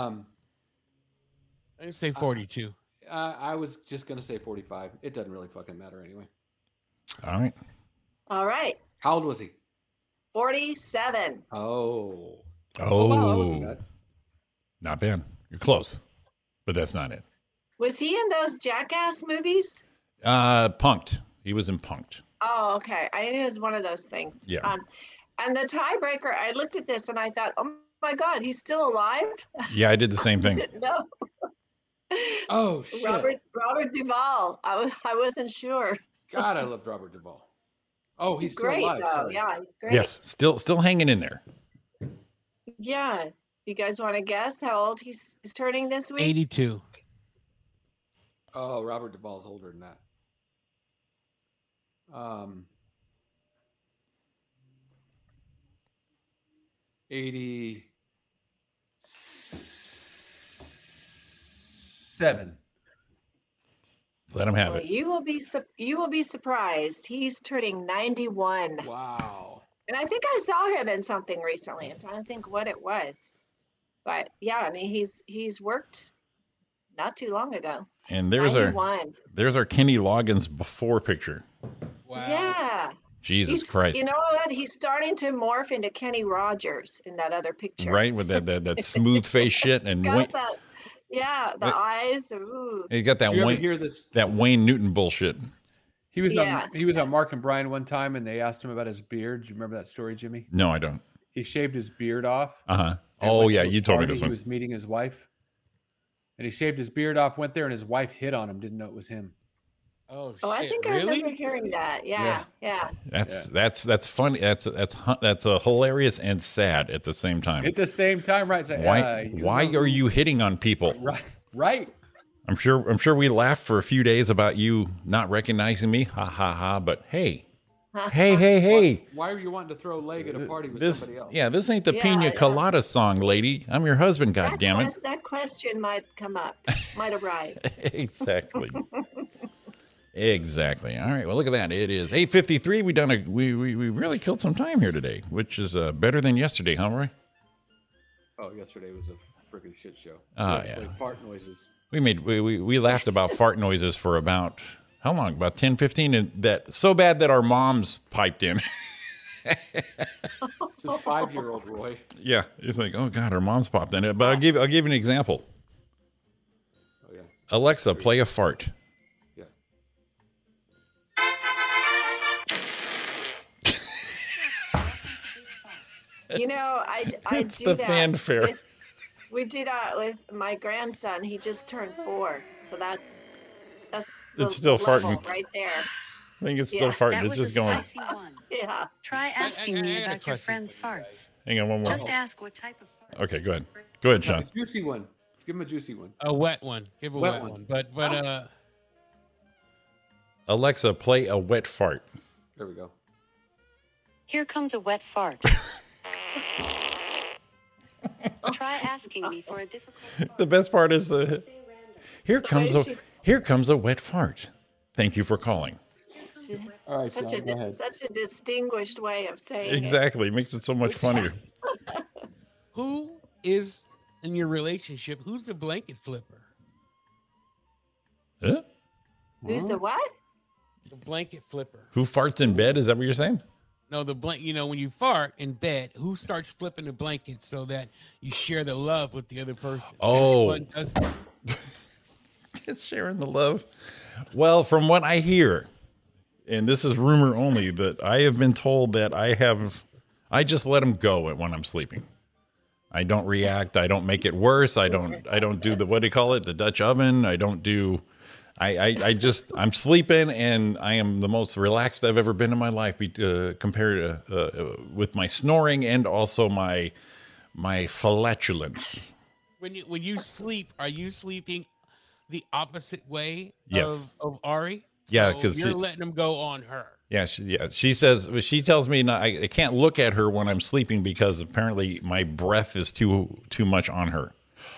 I say 42. I was just gonna say 45. It doesn't really fucking matter anyway. All right. All right. How old was he? 47. Oh. Oh, wow, that wasn't bad. not bad. You're close, but that's not it. Was he in those Jackass movies? Punked. He was in Punked. Oh, okay. I knew it was one of those things. Yeah. And the tiebreaker, I looked at this and I thought, oh my God, he's still alive? Yeah, I did the same thing. No. Oh shit. Robert Duvall. I wasn't sure. God, I loved Robert Duvall. Oh, he's still great alive. though. Sorry. Yeah, he's great. Yes, still hanging in there. Yeah. You guys want to guess how old he's turning this week? 82. Oh, Robert Duvall's older than that. 87. Let him have Well, it. you will be surprised. He's turning 91. Wow. And I think I saw him in something recently. I'm trying to think what it was. But yeah, I mean he's worked not too long ago. And there's 91. our Kenny Loggins before picture. Wow. Yeah. Jesus Christ. You know what? He's starting to morph into Kenny Rogers in that other picture. Right, with that smooth face shit and Got that, yeah, the eyes. Ooh. he got that Did you ever Wayne hear this? that Wayne Newton bullshit. He was Yeah. on Mark and Brian one time, and they asked him about his beard. Do you remember that story, Jimmy? No, I don't. He shaved his beard off. Uh-huh. and Oh went yeah, to a you told me party. this He one. was meeting his wife, and he shaved his beard off. Went there, and his wife hit on him. Didn't know it was him. Oh, shit. Oh, I think I really? remember hearing that. Yeah. That's funny. That's hilarious and sad at the same time. At the same time, right? It's like, Why are you hitting on people? Right. I'm sure we laughed for a few days about you not recognizing me. Ha ha ha. But hey. Hey. Why are you wanting to throw a leg at a party with This somebody else? yeah, this ain't the Yeah, Pina yeah. Colada song, lady. I'm your husband, God damn it. That question might come up, might arise. Exactly. Exactly. All right. Well, look at that. It is 8:53. We really killed some time here today, which is better than yesterday, huh, Roy? Oh, yesterday was a freaking shit show. Oh, We yeah. played fart noises. We laughed about fart noises for about how long? About 10, 15, and that so bad that our moms piped in. This is 5-year-old Roy. Yeah, it's like, oh god, our moms popped in it. But I'll give you an example. Oh yeah. Alexa, play a fart. Yeah. You know, I It's do the that. fanfare. We do that with my grandson. He just turned 4, so that's It's the still level farting. right there. I think it's still Yeah. farting. That It's was just a going. spicy one. Yeah. Try asking I me got a about your question. friend's farts. Hang on, one more. Just ask what type of farts. Okay, go ahead. Go ahead, Sean. A juicy one. Give him a juicy one. A wet one. Give a Wet wet one. one. But Alexa, play a wet fart. There we go. Here comes a wet fart. Try asking me for a difficult The best part is the here comes way a wet fart. Thank you for calling. All right, such John, go ahead. such a distinguished way of saying it. Exactly. It makes it so much funnier. who is in your relationship? Who's the blanket flipper? Huh? Who's the what? The blanket flipper. Who farts in bed? Is that what you're saying? No, when you fart in bed, who starts flipping the blanket so that you share the love with the other person? Oh. Which one does that? It's sharing the love. Well, from what I hear, and this is rumor only, that I have been told that I just let them go when I'm sleeping. I don't react. I don't make it worse. I don't do the, what do you call it? The Dutch oven. I don't do, I'm sleeping and I am the most relaxed I've ever been in my life compared to, with my snoring and also my flatulence. When you sleep, are you sleeping the opposite way Yes. of Ari? Yeah, So 'cause you're she- letting them go on her. Yeah, she says, she tells me I can't look at her when I'm sleeping because apparently my breath is too much on her.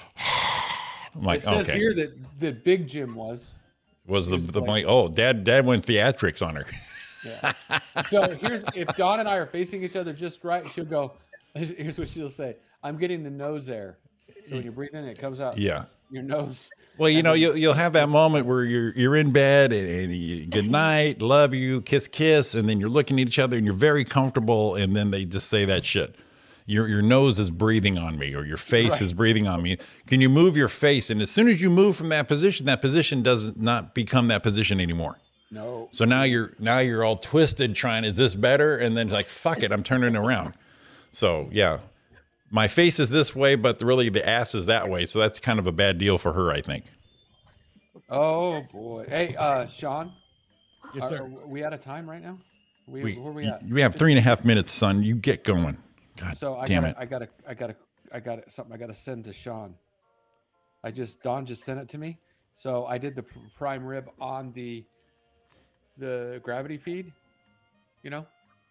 I'm like, It says okay. here that Big Jim was. Was the like- mic? Oh, dad went theatrics on her. Yeah. So if Dawn and I are facing each other just right, she'll go. Here's what she'll say: "I'm getting the nose air." So when you breathe in, it comes out. Yeah. Your nose. Well, you And know, then- you'll have that moment where you're in bed and you, good night, love you, kiss, and then you're looking at each other and you're very comfortable, and then they just say that shit. Your nose is breathing on me, or your face is breathing on me. Can you move your face? And as soon as you move from that position does not become that position anymore. No. So now you're all twisted trying, is this better? And then like, fuck it, I'm turning around. So yeah, my face is this way, but really the ass is that way. So that's kind of a bad deal for her, I think. Oh boy. Hey, Sean. Yes, sir. Are we out of time right now? Where are we at? We have 3.5 minutes, son. You get going. God So damn it. I got something I gotta send to Sean. Dawn just sent it to me. So I did the prime rib on the gravity feed, you know,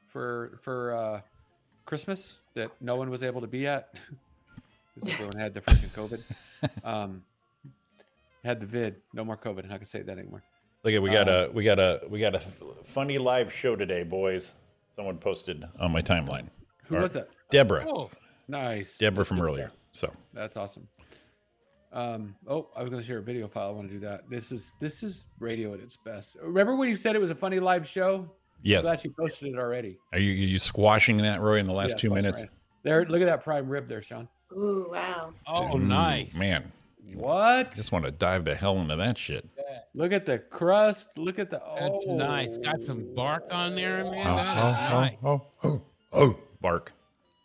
for Christmas that no one was able to be at because everyone had the freaking COVID. Had the vid, no more COVID. I'm not gonna say that anymore. Look at we got a funny live show today, boys. Someone posted on my timeline. Who was that? Deborah. Oh, Nice. Deborah That's from good earlier. stuff. So That's awesome. I was going to share a video file. I want to do that. This is radio at its best. Remember when you said it was a funny live show? yes. I'm glad you posted it already. Are you squashing that, Roy, in the last Yeah, 2 that's minutes? right. There, look at that prime rib there, Sean. Ooh, wow. oh, nice. Man, What? just want to dive the hell into that shit. Look at the crust. Look at the. That's oh. nice. Got some bark on there, man. That is nice. Bark.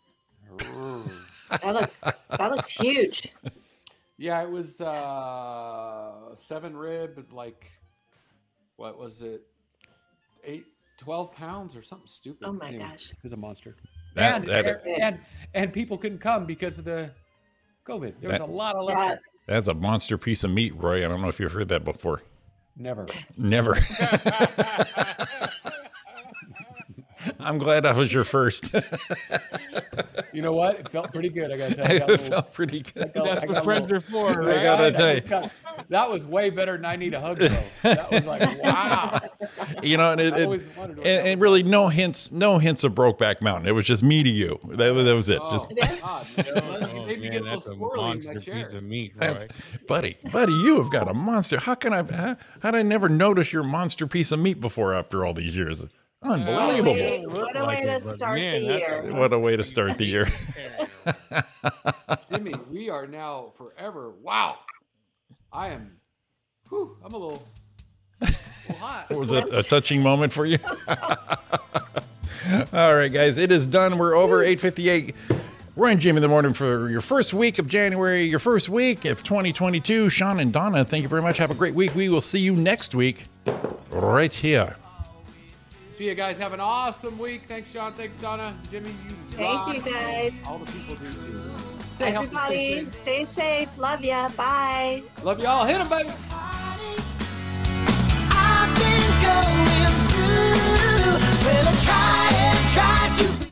That looks huge. Yeah, it was 7 rib, like what was it? 12 pounds or something stupid. Oh my Anyway, gosh. It was a monster. That- And people couldn't come because of the COVID. There was a lot of left. Yeah. That's a monster piece of meat, Roy. I don't know if you've heard that before. Never. Never. I'm glad I was your first. You know what? It felt pretty good. I gotta tell you. It felt pretty good. That's what friends are for, I right? gotta tell you. That was way better than I Need a Hug, though. That was like, wow. You know, and I always wondered what that and was really no hints of Brokeback Mountain. It was just me to you. That was it. Oh, just God, man. Oh, Made me man, get a little that's a squirrely in monster my chair. piece of meat, right? buddy, you have got a monster. How did I never notice your monster piece of meat before after all these years? Unbelievable. What a way to start the year. What a way to start the year. Jimmy, we are now forever. Wow. I'm a little hot. Was it a touching moment for you? All right, guys, it is done. We're over 8:58. Roy and Jimmy in the morning for your first week of January, your first week of 2022. Sean and Donna, thank you very much. Have a great week. We will see you next week right here. See you guys. Have an awesome week. Thanks, Sean. Thanks, Donna. Jimmy, you Thank rock. you, guys. All the people do too. Stay healthy, Everybody, stay stay safe. Love ya. Bye. safe. Love y'all. Hit them, baby. I've been going through. Well, I try to